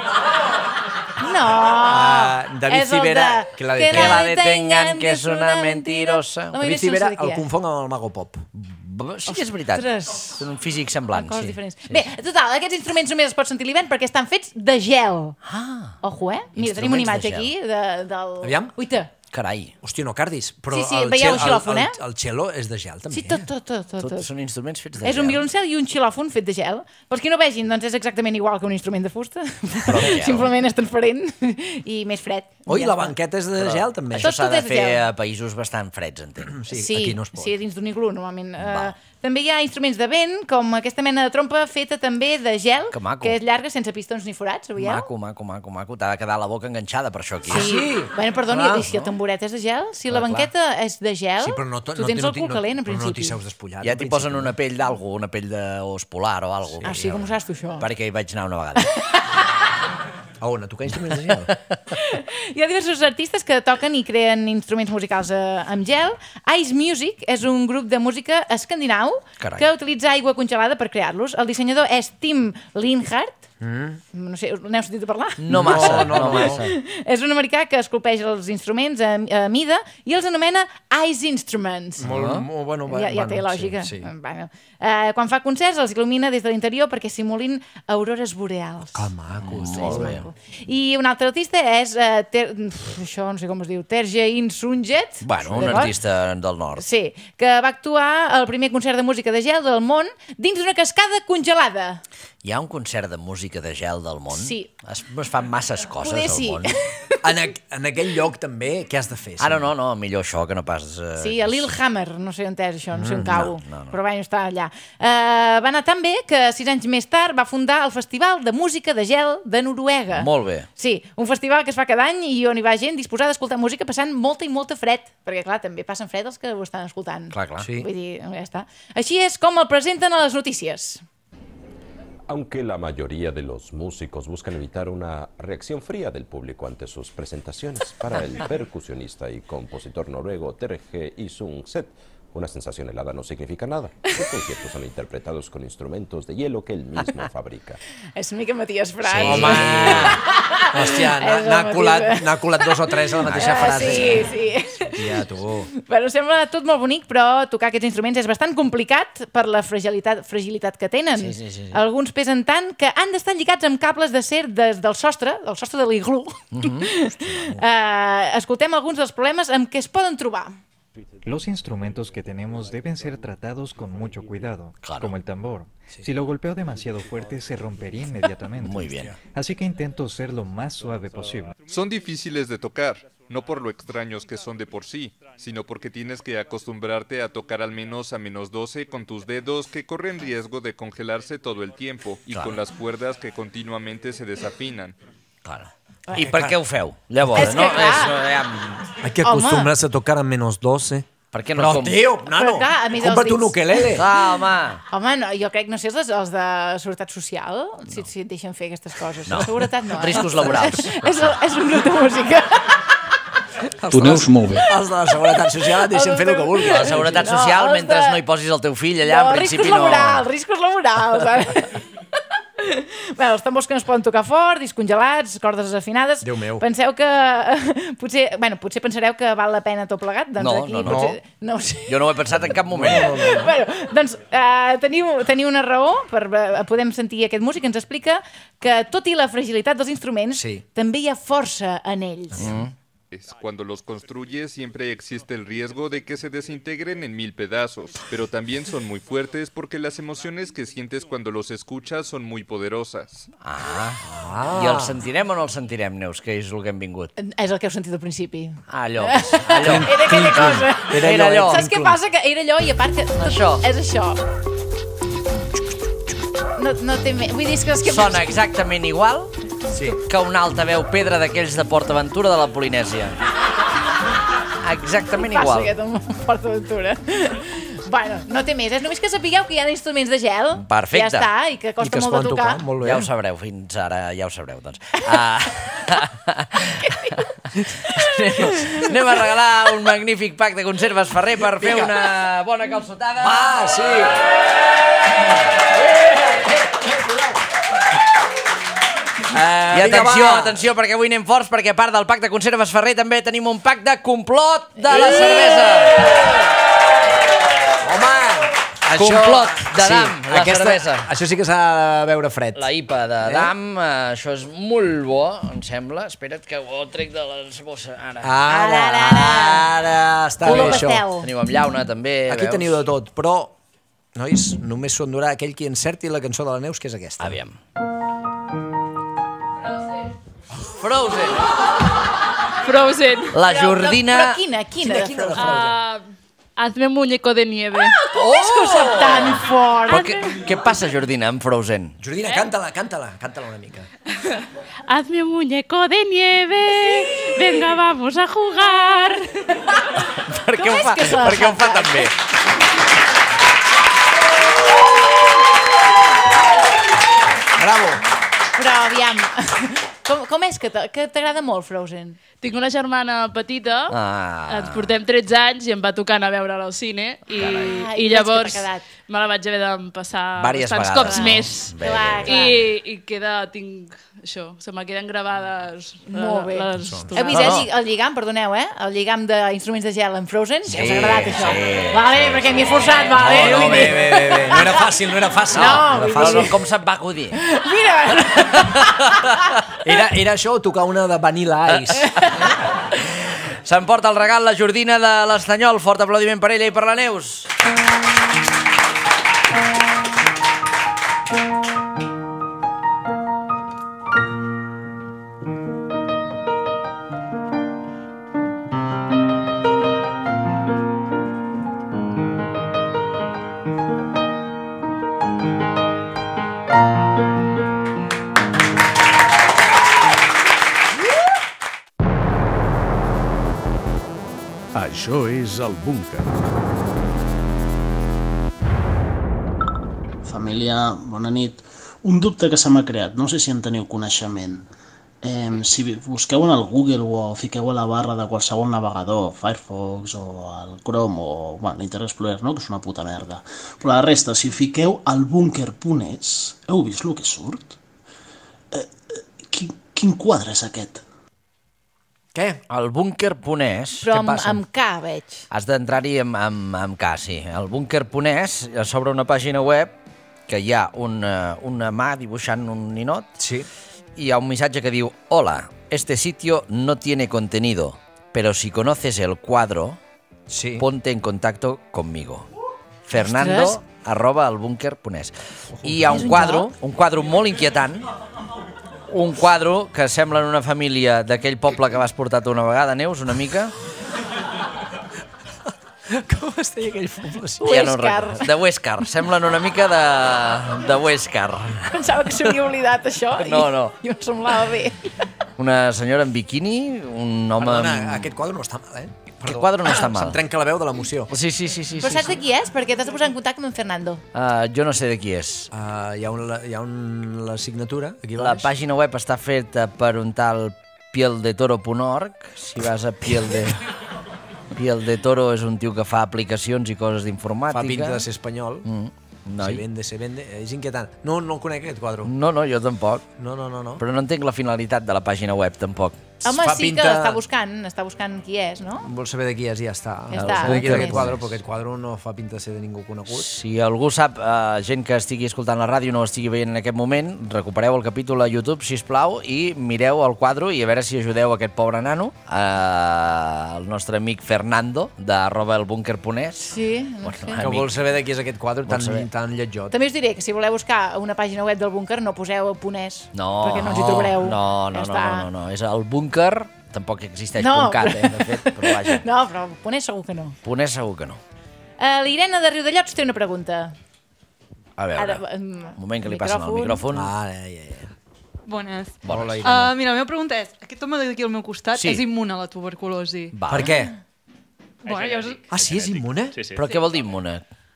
No. Ah, David És el Civera, de- que la que detengan. Que la detengan, que és una mentirosa. No, David mira, si no Civera sé de qui el és. confon amb el Mago Pop. Sí que és veritat. Ostres. Són un físic semblant, Coses sí. diferents. Bé, total, aquests instruments només es pot sentir a l'hivern perquè estan fets de gel. Ah, Ojo, eh? Mira, tenim una Instruments de imatge aquí de, del... Aviam. Uita. carai. Hòstia, no cardis. Però Sí, sí, el veieu el xel- xilòfon, eh? El, el cello és de gel, també. Sí, tot, tot, tot. tot, Tots tot. són instruments fets de És un gel. violoncel i un xilòfon fet de gel. Pels qui no vegin, doncs és exactament igual que un instrument de fusta. de gel. Simplement és transparent i més fred. Oi, Ja la està. banqueta és de gel, també. Això Tot- s'ha tot de és de fer gel. a països bastant freds, entenc. Sí, Sí, aquí no es pot. sí, dins d'un iglú, normalment. Va. Uh, també hi ha instruments de vent, com aquesta mena de trompa feta també de gel, Que maco. que és llarga, sense pistons ni forats, ho veieu? Maco, maco, maco, maco. T'ha de quedar la boca enganxada per això aquí. Ah, sí? Bueno, perdoni, Clar, i si el no? tamboret és de gel? Si Clar, la banqueta és de gel, Sí, però no, to- tu no, tens no, el cul no, calent, en però no t'hi principi. seus despullat. Ja en t'hi posen principi. una pell d'algú, una pell d'os polar o alguna cosa. Ah, sí, com ho saps tu, això? Perquè hi vaig anar una vegada. A on? A tocar instruments de gel? Hi ha diversos artistes que toquen i creen instruments musicals eh, amb gel. Ice Music és un grup de música escandinau Carai. que utilitza aigua congelada per crear-los. El dissenyador és Tim Linhart. Mm. No sé, n'heu sentit a parlar? No massa, no, No, no, no. massa. És un americà que esculpeix els instruments a, a mida i els anomena Ice Instruments. Molt, molt, bueno, Ja, ja té bueno, lògica. Sí, sí. Bueno. Uh, quan fa concerts els il·lumina des de l'interior perquè simulin aurores boreals. Que maco. Sí, Molt és bé. maco. I un altre artista és uh, ter... Uf, això no sé com es diu, Terje Insunget. Bueno, un D'acord? artista del nord. Sí, que va actuar al primer concert de música de gel del món dins d'una cascada congelada. Hi ha un concert de música de gel del món? Sí. Es, es fan masses coses Poder al sí. món. En, aqu en aquell lloc també, què has de fer? Ara no, no, millor això que no pas... Uh, Sí, a Lillehammer, no sé on és això, no sé on Mm, cau, no, no, no. però bueno, està allà. Uh, va anar tan bé que sis anys més tard va fundar el Festival de Música de Gel de Noruega. Molt bé. Sí, un festival que es fa cada any i on hi va gent disposada a escoltar música passant molta i molta fred, perquè clar, també passen fred els que ho estan escoltant. Clar, clar. Sí. Vull dir, ja està. Així és com el presenten a les notícies. Aunque la mayoría de los músicos buscan evitar una reacción fría del público ante sus presentaciones, para el percusionista y compositor noruego Terje Isungset, una sensación helada no significa nada. Sus conciertos son interpretados con instrumentos de hielo que él mismo fabrica. És una mica Matías Prats. Home! Hòstia, n'ha És el n'ha colat, mateix. n'ha colat dos o tres a la mateixa Ah, frase. sí, sí. Hòstia, tu. Bueno, sembla tot molt bonic, però tocar aquests instruments és bastant complicat per la fragilitat, fragilitat que tenen. Sí, sí, sí, sí. Alguns pesen tant que han d'estar lligats amb cables d'acer des del sostre, del sostre de l'iglú. Mhm. uh, escoltem alguns dels problemes amb què es poden trobar. Los instrumentos que tenemos deben ser tratados con mucho cuidado, Claro. como el tambor. Si lo golpeo demasiado fuerte, se rompería inmediatamente. Muy bien. Así que intento ser lo más suave posible. Son difíciles de tocar, no por lo extraños que son de por sí, sino porque tienes que acostumbrarte a tocar al menos a menos doce con tus dedos que corren riesgo de congelarse todo el tiempo y Claro. con las cuerdas que continuamente se desafinan. Claro. I per què ho feu? Llavors, És que no? clar. És, eh, Hay que Home. acostumbrarse a tocar a menos doce. per què no Però, com... tio, nano, Però clar, a més compra't els un dits- ukelele. Clar, home. Home, no, jo crec, no sé, els, els de Seguretat Social, si, si et deixen fer aquestes coses. No. Seguretat no. Eh? Riscos laborals. és, el, és un grup de música. Tu neus molt bé. Els de la Seguretat Social et deixen Els fer el que de- vulguis. La seguretat No, social, els mentre de- no hi posis el teu fill allà, no, en principi riscos no... laborals, riscos laborals. Ara. Bé, els tambors que no es poden tocar fort, discs congelats, cordes desafinades. Déu meu. Penseu que... potser, bueno, potser pensareu que val la pena tot plegat. Doncs No, aquí no, no. Potser, no ho sé. Jo no ho he pensat en cap moment. Bueno, doncs uh, teniu, teniu una raó per uh, podem sentir aquest músic que ens explica que tot i la fragilitat dels instruments Sí. també hi ha força en ells. Mm. Es Cuando los construyes siempre existe el riesgo de que se desintegren en mil pedazos, pero también son muy fuertes porque las emociones que sientes cuando los escuchas son muy poderosas. Ah. I el sentirem o no el sentirem, Neus, que és el que hem vingut? És el que heu sentit al principi. Ah, allò. allò. Era aquella cosa. Era Era allò. Saps què passa? Que era allò i a part que... tot Això. És això. No, no té més... Vull dir, és que... És que Sona exactament igual Sí. que un altaveu pedra d'aquells de PortAventura de la Polinèsia. Exactament Passa igual. aquest amb PortAventura. Bueno, no té més. És només que sapigueu que hi ha instruments de gel. Perfecte. Ja està, i que costa molt de tocar. molt bé. Ja ho sabreu, fins ara ja ho sabreu, doncs. Uh... Anem a regalar un magnífic pack de conserves Ferrer per fer una bona calçotada. Va, sí! Uh, I atenció, atenció, perquè avui anem forts, perquè a part del pack de conserves Ferrer també tenim un pack de complot de la cervesa. Home! Complot de Dam, la cervesa. Això sí que s'ha de veure fred. La I P A de Dam, això és molt bo, em sembla. Espera't que ho trec de les bosses. Ara, ara, ara, està bé això. Teniu amb llauna, també. Aquí teniu de tot, però, nois, només s'ho endurà aquell qui encerti la cançó de la Neus, que és aquesta. Aviam. Frozen. Frozen. La Jordina... Però quina, quina de Frozen? Hazme un muñeco de nieve. Com és que ho sap tan fort? Però què, què passa, Jordina, amb Frozen? Jordina, canta-la, canta-la, canta-la una mica. Hazme un muñeco de nieve, venga, vamos a jugar. Per què ho fa, per què ho fa tan bé? Bravo. Però, aviam, com, com és que t'agrada molt Frozen? Tinc una germana petita, ah. ens portem tretze anys i em va tocar anar a veure-la al cine i, Ai, i llavors que me la vaig haver d'empassar Vàries bastants vegades. cops més. Bé, bé, bé. I, I queda, tinc això, se me queden gravades Molt bé. les Heu vist el, el lligam, perdoneu, eh? El lligam d'instruments de gel en Frozen? Sí, ja us ha agradat això? sí. Vale, perquè m'hi he forçat, vale. No, no, bé, bé, bé, bé. No era fàcil, no era fàcil. No, no era fàcil. No, com se't va acudir? Mira! Era, era això o tocar una de Vanilla Ice. S'emporta el regal la Jordina de l'Estanyol. Fort aplaudiment per ella i per la Neus. Això és El Búnquer. Família, bona nit. Un dubte que se m'ha creat, no sé si en teniu coneixement. Eh, si busqueu en el Google o fiqueu a la barra de qualsevol navegador, Firefox o el Chrome o bueno, l'Internet Explorer, no? Que és una puta merda. Però la resta, si fiqueu al bunker punt es, heu vist el que surt? Eh, quin, quin quadre és aquest? Què? El bunker punt es. Però amb, amb K, veig. Has d'entrar-hi amb, amb, amb K, sí. El bunker punt es s'obre una pàgina web que hi ha una, una mà dibuixant un ninot. Sí. Y a un missatge que diu: hola, este sitio no tiene contenido, pero si conoces el cuadro, sí. ponte en contacto conmigo. Fernando, Ostres. arroba albunker punt es. I hi ha un quadro, un quadro molt inquietant, un quadro que sembla una família d'aquell poble que vas portar tu una vegada, Neus, una mica. Com es deia aquell poble? Sí. Ja no recordo. De Huescar. Semblen una mica de, de Huescar. Pensava que s'havia oblidat això No, no. i, i em semblava bé. Una senyora en biquini, un home... Perdona, amb... aquest quadre no està mal, eh? Aquest quadre no està mal. Se'm trenca la veu de l'emoció. Sí, sí, sí. sí Però sí, saps de sí. qui és? Perquè t'has de posar en contacte amb en Fernando. Uh, jo no sé de qui és. Uh, hi ha, un, hi ha un, la signatura aquí La baix. pàgina web està feta per un tal piel de toro punt org. Si vas a piel de... Piel de Toro és un tio que fa aplicacions i coses d'informàtica. Fa pinta de ser espanyol. Mm. Noi. Se vende, se vende. És inquietant. No, no el conec, aquest quadre. No, no, jo tampoc. No, no, no, no. Però no entenc la finalitat de la pàgina web, tampoc. Home, Fa sí pinta- que l'està buscant, està buscant qui és, no? Vol saber de qui és, ja està. Ja Vol està. saber de qui és Bunker aquest quadre, Punès. però aquest quadre no fa pinta de ser de ningú conegut. Si algú sap, eh, gent que estigui escoltant la ràdio i no ho estigui veient en aquest moment, recupereu el capítol a YouTube, sisplau, i mireu el quadre i a veure si ajudeu aquest pobre nano, eh, el nostre amic Fernando, d'arroba elbunker punt es. Sí, no Bueno, sé. Que vol saber de qui és aquest quadre Vol tan, saber. tan lletjot. També us diré que si voleu buscar una pàgina web del búnquer no poseu punès, No, perquè no ens hi trobareu. No, no, Ja no, està. no, no, no, és el búnquer, tampoc existeix No, punt cat, però- eh, de fet, però vaja. No, però punès segur que no. Punt es segur que no. Uh, L'Irene de Riudellots té una pregunta. A veure, Ara, um, un moment que li passen el micròfon. Ah, ja, ja, ja. Bones. Bones. Hola, Irene. Uh, mira, la meva pregunta és, aquest home d'aquí al meu costat Sí. és immune a la tuberculosi. Va. Per què? Bueno, jo... Ah, sí, és immune? Sí, sí. Però què vol dir immune?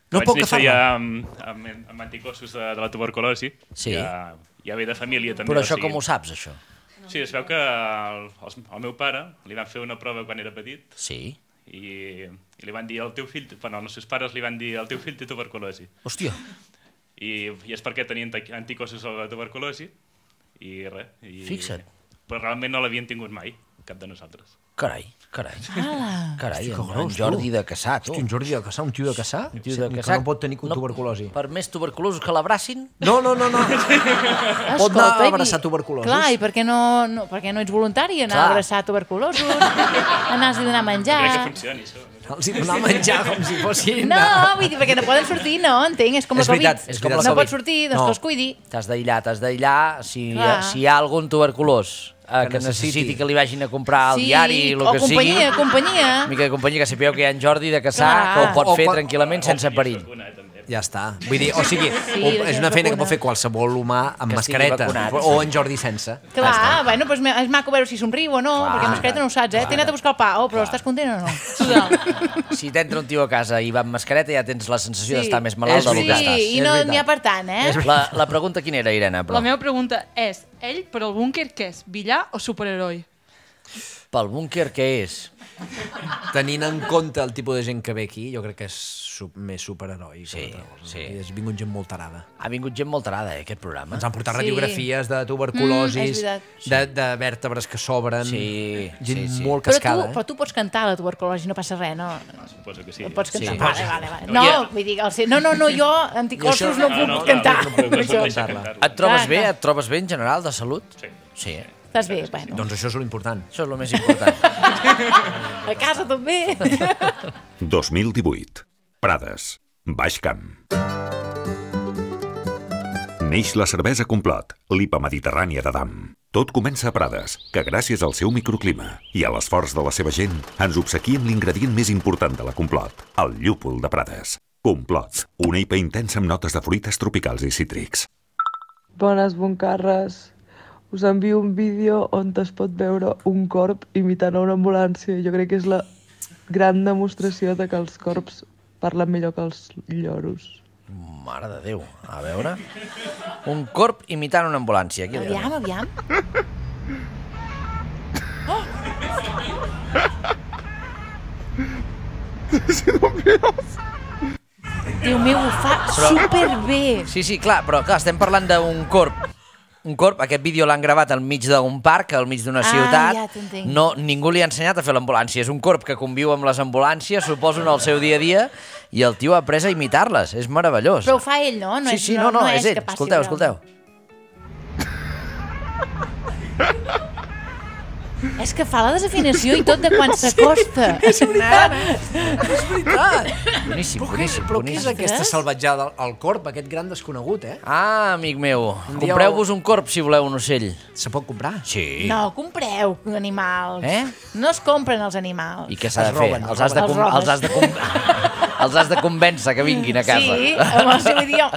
No pot agafar-la? agafar-la? Ja amb, amb, amb anticossos de, de la tuberculosi. Sí. Ja, ja ve de família també. Però o això sigui... com ho saps, això? Sí, es veu que al, al meu pare li van fer una prova quan era petit. Sí. I, i li van dir al teu fill, bueno, els seus pares li van dir al teu fill té tuberculosi. Hòstia. I, i és perquè tenien anticossos a la tuberculosi i res. I, Fixa't. Però realment no l'havien tingut mai, cap de nosaltres. Carai, carai. Ala. Carai, Hosti, que en, gros, en Jordi tu. de Cassà, tu. Hosti, un Jordi de Cassà, un tio de Cassà, Un tio de que Cassà. no pot tenir tuberculosi. Per més tuberculosos que l'abracin? No, no, no, no. Pot anar a abraçar tuberculosos. Clar, i per què no, no, per què no ets voluntari? Anar Clar. a abraçar tuberculosos, anar-los a donar menjar... Crec que funcioni, això. Els hi donar menjar com si fossin... No, vull dir, perquè no poden sortir, no, entenc, és com la És Covid. veritat, és veritat. No pots sortir, doncs No. que els cuidi. T'has d'aïllar, t'has d'aïllar. Si, Clar. si hi ha algun tuberculós eh, Que que necessiti. necessiti que li vagin a comprar al Sí, diari, el o que sigui... companyia, companyia. Una mica de companyia, que sapigueu que hi ha en Jordi de Cassà, Clar. que ho pot O fer quan- tranquil·lament sense perill. Ja està. Vull dir, o sigui, Sí, o, la és gent una feina que vacuna. pot fer qualsevol humà amb Que estigui mascareta. vacunat, O sí. en Jordi sense. Clar, bueno, doncs és maco veure si somriu o no, Clar. perquè amb mascareta no ho saps, eh? T'he anat a buscar el pa, oh, però estàs content o no? Total. Si t'entra un tio a casa i va amb mascareta ja tens la sensació Sí. d'estar més malalt del que Sí, estàs. i no n'hi ha per tant, eh? La, la pregunta quina era, Irene? Però? La meva pregunta és, ell per al búnquer què és? Villar o superheroi? Pel búnquer què és? Tenint en compte el tipus de gent que ve aquí, jo crec que és sub, més superheroi. Sí, sí. I ha vingut gent molt tarada. Ha vingut gent molt tarada, eh, aquest programa. Ens han portat Sí. radiografies de Mm, és tuberculosis, veritat. de, de vèrtebres que s'obren, Sí, gent sí, sí. molt Però tu, cascada. però tu pots cantar la tuberculosi, no passa res, no? Suposo que sí. Pots cantar. Sí. Vale, vale, vale. No, No, ja- vull dir, el... no, no, no, jo anticossos Jo no, això- puc no, no, cantar. no, no, no, no, Això. no, deixa cantar. Et trobes Clar, bé? clar. Et trobes bé en general, de salut? Sí. Sí. Estàs bé, bueno. Doncs això és l'important. Això és el més important. A casa tot bé. dos mil divuit. Prades. Baix Camp. Neix la cervesa Complot, l'I P A mediterrània de Dam. Tot comença a Prades, que gràcies al seu microclima i a l'esforç de la seva gent ens obsequia amb l'ingredient més important de la Complot, el llúpol de Prades. Complot, una I P A intensa amb notes de fruites tropicals i cítrics. Bones, boncarres. Us envio un vídeo on es pot veure un corb imitant a una ambulància. Jo crec que és la gran demostració de que els corbs parlen millor que els lloros. Mare de Déu. A veure... Un corb imitant una ambulància. Aquí Aviam, aviam. Oh! Déu meu, ho fa Però- superbé. Sí, sí, clar, però clar, estem parlant d'un corb. Un corb, aquest vídeo l'han gravat al mig d'un parc, al mig d'una Ah, ciutat. ja t'entenc. No, ningú li ha ensenyat a fer l'ambulància. És un corb que conviu amb les ambulàncies, suposo, en el seu dia a dia, i el tio ha après a imitar-les. És meravellós. Però ho fa ell, no? no sí, és, sí, no, no, és ell. que passi Escolteu, el- escolteu. És que fa la desafinació i tot de quan s'acosta. És veritat, és veritat. Boníssim, Però què, boníssim, però què és boníssim. aquesta salvatjada al, al corb, aquest gran desconegut, eh? Ah, amic meu, Un dia compreu-vos un corb si voleu un ocell. Se pot comprar? Sí. No, compreu animals. Eh? No es compren els animals. I què s'ha Es de fer? roben, Els has de, els com, els robes. has de, com, els has de convèncer que vinguin a casa. Sí, amb el seu idioma.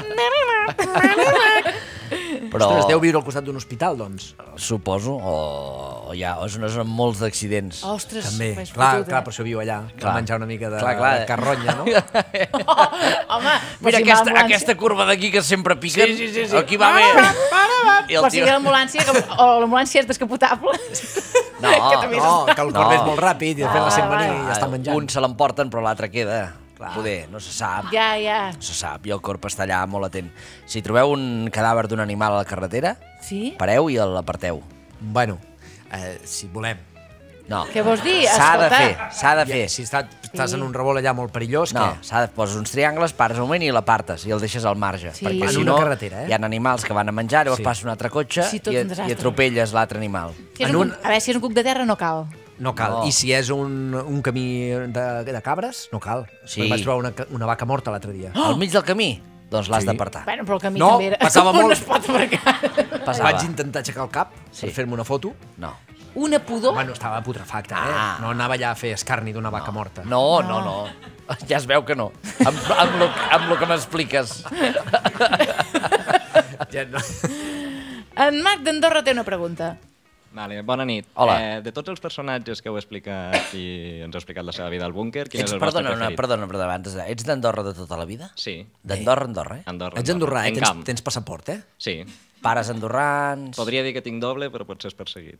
Però... Ostres, deu viure al costat d'un hospital, doncs. Suposo, o, o ja, o és una zona amb molts d'accidents. Ostres, També, pues, clar, fotut, clar, eh? per això viu allà. Clar. Clar. Menjar una mica de, Clar, clar. de carronya, no? Oh, home, Mira si aquesta, l'ambulància- aquesta curva d'aquí que sempre piquen. Sí, sí, sí, sí. Aquí va bé. I el Però si tio... l'ambulància, que- o l'ambulància és descapotable. No, que també No, que el corb No. és molt ràpid i després la sent venir i ja està Ah, menjant. un se l'emporten però l'altre queda. Poder, no se sap. Ja, ja. No se sap, i el corp està allà molt atent. Si trobeu un cadàver d'un animal a la carretera, Sí? pareu i l'aparteu. Bueno, eh, si volem. No. Què vols dir? S'ha de Escolta. fer, s'ha de fer. Si estàs, estàs Sí. en un revolt allà molt perillós, No, què? s'ha de posar uns triangles, pares un moment i l'apartes i el deixes al marge. Sí. Perquè En si una no, carretera, eh? hi ha animals que van a menjar, llavors Sí. passa un altre cotxe Sí, tot i, un desastre. i atropelles l'altre animal. Si és En un, un- cuc- a veure, si és un cuc de terra no cal. No cal. No. I si és un, un camí de, de cabres, no cal. Sí. Em vaig trobar una, ca- una vaca morta l'altre dia. Al mig del camí, doncs l'has Sí. d'apartar. Bueno, però el camí No, també era... passava On molt. es pot aparcar? Passava. Vaig intentar aixecar el cap Sí. per fer-me una foto. No. Una pudor? Bueno, estava putrefacte, eh? Ah. No anava allà a fer escarni d'una vaca morta. No, no, no. Ja es veu que no. Amb, amb, lo, amb lo que m'expliques. Ja no. En Marc d'Andorra té una pregunta. Vale, bona nit. Hola. Eh, de tots els personatges que heu explicat i ens heu explicat la seva vida al búnquer, quin Ets, és el perdona, vostre preferit? perdona, perdona, abans de... Ets d'Andorra de tota la vida? Sí. D'Andorra, Andorra, eh? Andorra, Ets andorrà, eh? En Tens, camp. tens passaport, eh? Sí. Pares andorrans... Podria dir que tinc doble, però potser és perseguit.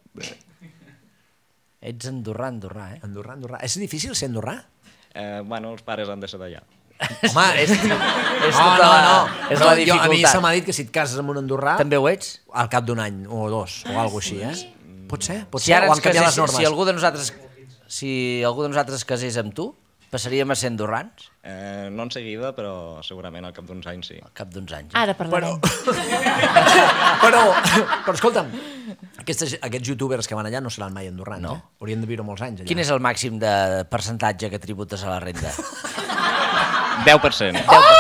Ets andorrà, andorrà, eh? Andorrà, andorrà. És difícil ser andorrà? Eh, bueno, els pares han de ser d'allà. Home, és... és no, tota no, la- no. és no la jo, a mi dificultat. se m'ha dit que si et cases amb un andorrà... També ho ets? Al cap d'un any o dos, o alguna cosa així, eh? Pot ser, pot Si ser, ara o ens han canviat les casés, normes. si algú de nosaltres si algú de nosaltres casés amb tu, passaríem a ser andorrans? Eh, no en seguida, però segurament al cap d'uns anys sí. Al cap d'uns anys. Ara parlarem. Però, però escolta'm, aquests, aquests youtubers que van allà no seran mai andorrans, no. eh? Haurien de viure molts anys allà. Quin és el màxim de percentatge que tributes a la renda? deu per cent.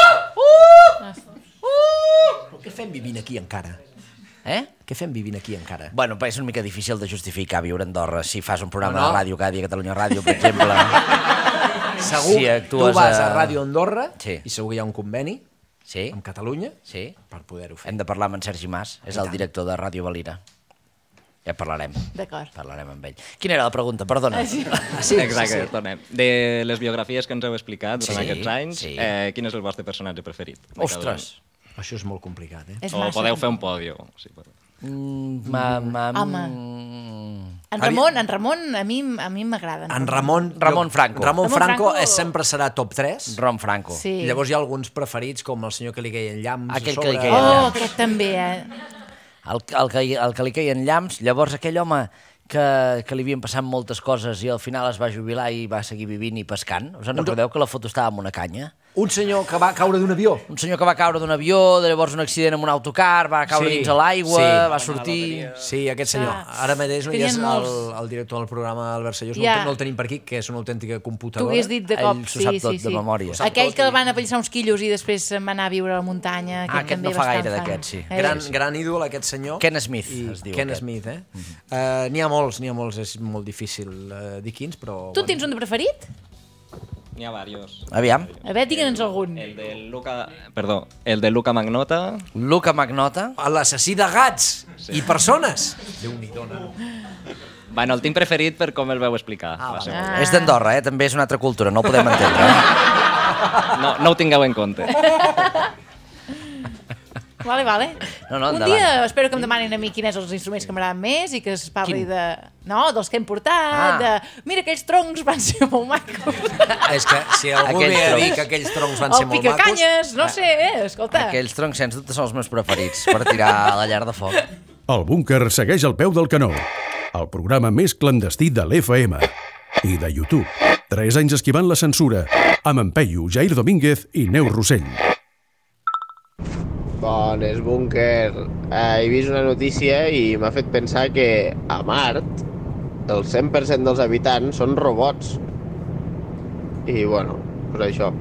Què fem vivint aquí encara? Eh? Què fem vivint aquí encara? Bueno, és una mica difícil de justificar viure a Andorra si fas un programa No, no. de ràdio cada dia a Catalunya Ràdio, per exemple. Segur, si tu vas a a... Ràdio Andorra Sí. i segur que hi ha un conveni Sí. amb Catalunya Sí. per poder-ho fer. Hem de parlar amb en Sergi Mas, és I el tant. director de Ràdio Valira. Ja parlarem. D'acord. Parlarem amb ell. Quina era la pregunta? Perdona. Ah, sí. Ah, sí, Exacte, sí, sí. tornem. De les biografies que ens heu explicat durant Sí, aquests anys, sí. eh, quin és el vostre personatge preferit? De cada Ostres. Això és molt complicat, eh? És un? O massa podeu fer un complicat. pòdio. Sí, però... Mm, ma, ma, Home. mm. En Ramon, en Ramon a mi a mi m'agrada. En Ramon, Ramon Franco. Ramon Ramon Franco, Franco- és, sempre serà top tres. Ron Franco. Sí. I llavors hi ha alguns preferits, com el senyor que li queien llamps Aquell a que li sobre. queien Oh, aquest també, eh? El, el, que, el que li queien llamps, llavors aquell home que, que li havien passat moltes coses i al final es va jubilar i va seguir vivint i pescant. Us en recordeu que la foto estava amb una canya? Un senyor que va caure d'un avió. Un senyor que va caure d'un avió, de llavors un accident amb un autocar, va caure Sí, dins a l'aigua, sí. va sortir... Sí, aquest senyor. Ah, Ara mateix no hi tenien és el, molts. el director del programa, Albert Sellós, Ja. no, no el tenim per aquí, que és una autèntica Tu computadora. hagués dit de cop, Ell s'ho sí, sap sí, tot sí. de memòria. Aquell que el van apallissar uns quillos i després se'n va anar a viure a la muntanya. Ah, aquest també no fa bastant gaire fan. d'aquests, sí. Eh? Gran, gran ídol, aquest senyor. Ken Smith, I es diu Ken aquest. Smith, eh? Uh, n'hi ha molts, n'hi ha molts, és molt difícil uh, dir quins, però... Tu tens un de preferit? N'hi ha diversos. Aviam. A veure, digue'ns algun. El de Luca... Perdó, el de Luca Magnota. Luca Magnota. L'assassí de gats Sí. i persones. Déu-n'hi-do, no? Bueno, el tinc preferit per com el veu explicar. Ah, va ser vale. molt Ah. bé. És d'Andorra, eh? També és una altra cultura, no ho podem entendre. Eh? No, no ho tingueu en compte. Vale, vale. No, no, un endavant. dia espero que em demanin a mi quins són els instruments que m'agraden més i que es parli Quin? de... No, dels que hem portat, Ah. de... Mira, aquells troncs van ser molt macos. És que si algú Aquells ve a dir troncs. que aquells troncs van El ser molt macos... picacanyes, no sé, eh? Escolta. Aquells troncs, sens dubte, són els meus preferits per tirar a la llar de foc. El búnquer segueix al peu del canó. El programa més clandestí de l'F M. I de YouTube. Tres anys esquivant la censura. Amb en Peyu, Jair Domínguez i Neus Rossell. Bones, búnquer. Eh, he vist una notícia i m'ha fet pensar que a Mart el cent per cent dels habitants són robots. I, bueno, pues això.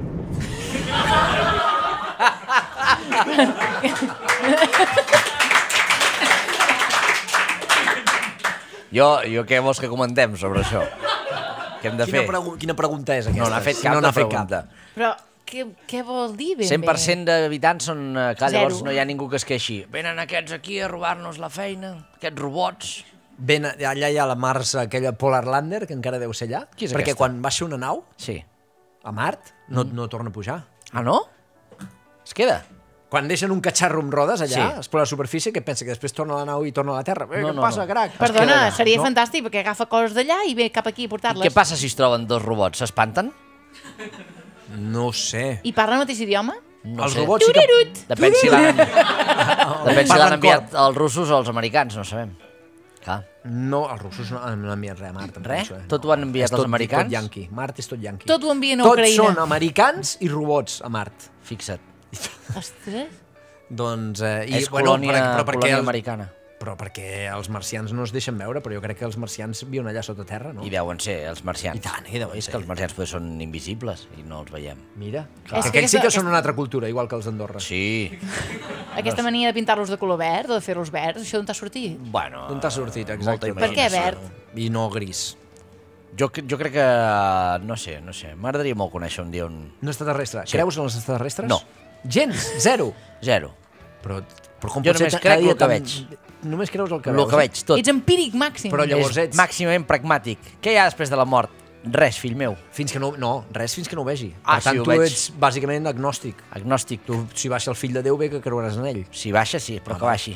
Jo, jo què vols que comentem sobre això? Què hem de Quina, fer? pregu quina pregunta és aquesta? No n'ha fet cap no de n'ha fet pregunta. Però què, què vol dir ben cent per cent d'habitants són... eh, Clar, Zero. llavors no hi ha ningú que es queixi. Venen aquests aquí a robar-nos la feina, aquests robots. Ben, allà hi ha la Mars, aquella Polar Lander, que encara deu ser allà. Qui és perquè aquesta? quan baixa una nau Sí. a Mart, no, no torna a pujar. Ah, no? Es queda? Quan deixen un catxarro amb rodes allà, Sí. explora la superfície, que pensa que després torna a la nau i torna a la Terra. Eh, No, què no, passa, no. crac? Perdona, Es queda allà, seria no? fantàstic, perquè agafa coses d'allà i ve cap aquí a I portar-les. què passa si es troben dos robots? S'espanten? No ho sé. I parlen el mateix idioma? No Els sé. robots sí que... Tururut! Depèn si l'han Depèn si Parlen l'han enviat els russos o els americans, no sabem. Clar. No, els russos no han enviat res a Mart. em Res? penso, eh? Tot ho han enviat És els tot- americans? Tot yanqui. Mart és tot yanqui. Tot ho envien a Tots Ucraïna. són americans i robots a Mart. Fixa't. Ostres. Doncs... Eh, i, És colònia, per- però perquè colònia els- americana. Però perquè els marcians no es deixen veure, però jo crec que els marcians viuen allà sota terra, no? I deuen ser els marcians. I tant, i deuen És ser. que els marcians potser són invisibles i no els veiem. Mira, Clar. És que que aquells sí que aquesta- són una altra cultura, igual que els d'Andorra. Sí. Aquesta mania de pintar-los de color verd o de fer-los verds, això d'on t'ha sortit? Bueno... On t'ha sortit, exacte? Molta Per què imaginació. verd? I no gris. Jo, cre- jo crec que... No sé, no sé. M'agradaria molt conèixer un dia un... Un extraterrestre. Sí. Creus en els extraterrestres? No. Gens, zero. Zero. Però Però com Jo pot ser només cada crec dia el que tan- veig. Només creus el que El veus. que veig, tot. Ets empíric màxim. Però llavors És ets... màximament pragmàtic. Què hi ha després de la mort? Res, fill meu. Fins que no, no, res fins que no ho vegi. Ah, per tant, sí, ho tu veig. ets bàsicament agnòstic. Agnòstic. Tu, si baixa el fill de Déu, bé que creuràs en ell. Si baixa, sí, però que baixi.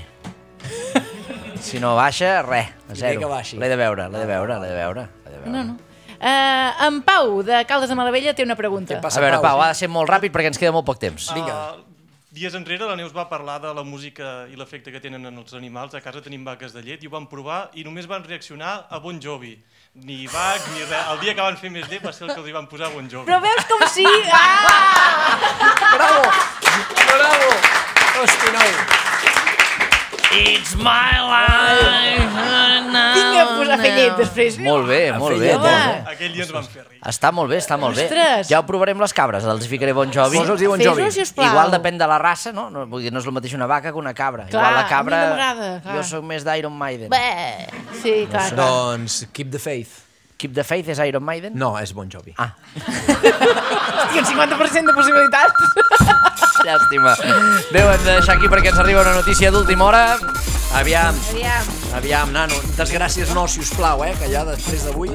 Si no baixa, res, a Bé zero. que baixi. L'he de veure, l'he de veure, l'he de veure. l'he de veure. No, no. Uh, en Pau, de Caldes de Malavella, té una pregunta. A veure, Pau, ha de ser molt ràpid perquè ens queda molt poc temps. Uh, dies enrere la Neus va parlar de la música i l'efecte que tenen en els animals. A casa tenim vaques de llet i ho van provar i només van reaccionar a Bon Jovi. Ni Bach, ni res. El dia que van fer més llet va ser el que els hi van posar Bon Jovi. Però veus com sí? Ah! Bravo! Bravo! Hosti, noi! It's my life. Vinga a posar a fer llet després. Molt bé, molt bé, llet, molt home. bé. Aquell dia ens van fer rir. Està molt bé, està molt bé. Ostres! Ja ho provarem les cabres, els hi ficaré Bon Jovi. Posa'ls-hi Bon Jovi. Fes-ho, sisplau. Igual depèn de la raça, no? No, vull dir, no és el mateix una vaca que una cabra. Clar, Igual la a cabra... mi no m'agrada, clar. Jo sóc més d'Iron Maiden. Bé, sí, clar, clar. Doncs Keep the Faith. Keep the Faith és Iron Maiden? No, és Bon Jovi. Ah. Hòstia, el cinquanta per cent de possibilitats. Llàstima. Bé, ho hem de deixar aquí perquè ens arriba una notícia d'última hora. Aviam, Aviam. aviam, nano. Desgràcies no, si us plau, eh, que ja després d'avui...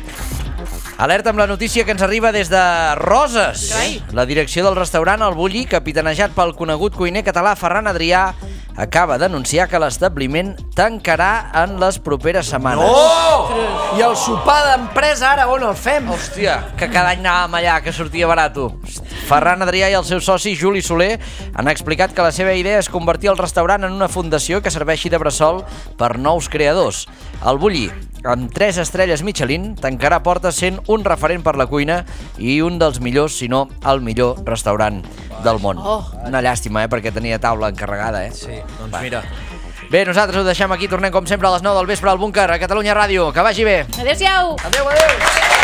Alerta amb la notícia que ens arriba des de Roses. Carai. La direcció del restaurant El Bulli, capitanejat pel conegut cuiner català Ferran Adrià, acaba d'anunciar que l'establiment tancarà en les properes setmanes. Oh! I el sopar d'empresa ara on el fem? Hòstia, que cada any anàvem allà, que sortia barat. Ferran Adrià i el seu soci Juli Soler han explicat que la seva idea és convertir el restaurant en una fundació que serveixi de bressol per nous creadors. El Bulli, amb tres estrelles Michelin, tancarà portes sent un referent per la cuina i un dels millors, si no el millor restaurant del món. Oh. Una llàstima, eh, perquè tenia taula encarregada, eh? Sí, doncs mira. Bé, nosaltres ho deixem aquí, tornem com sempre a les nou del vespre al Búnquer, a Catalunya Ràdio. Que vagi bé. Adéu-siau. Adéu, adéu.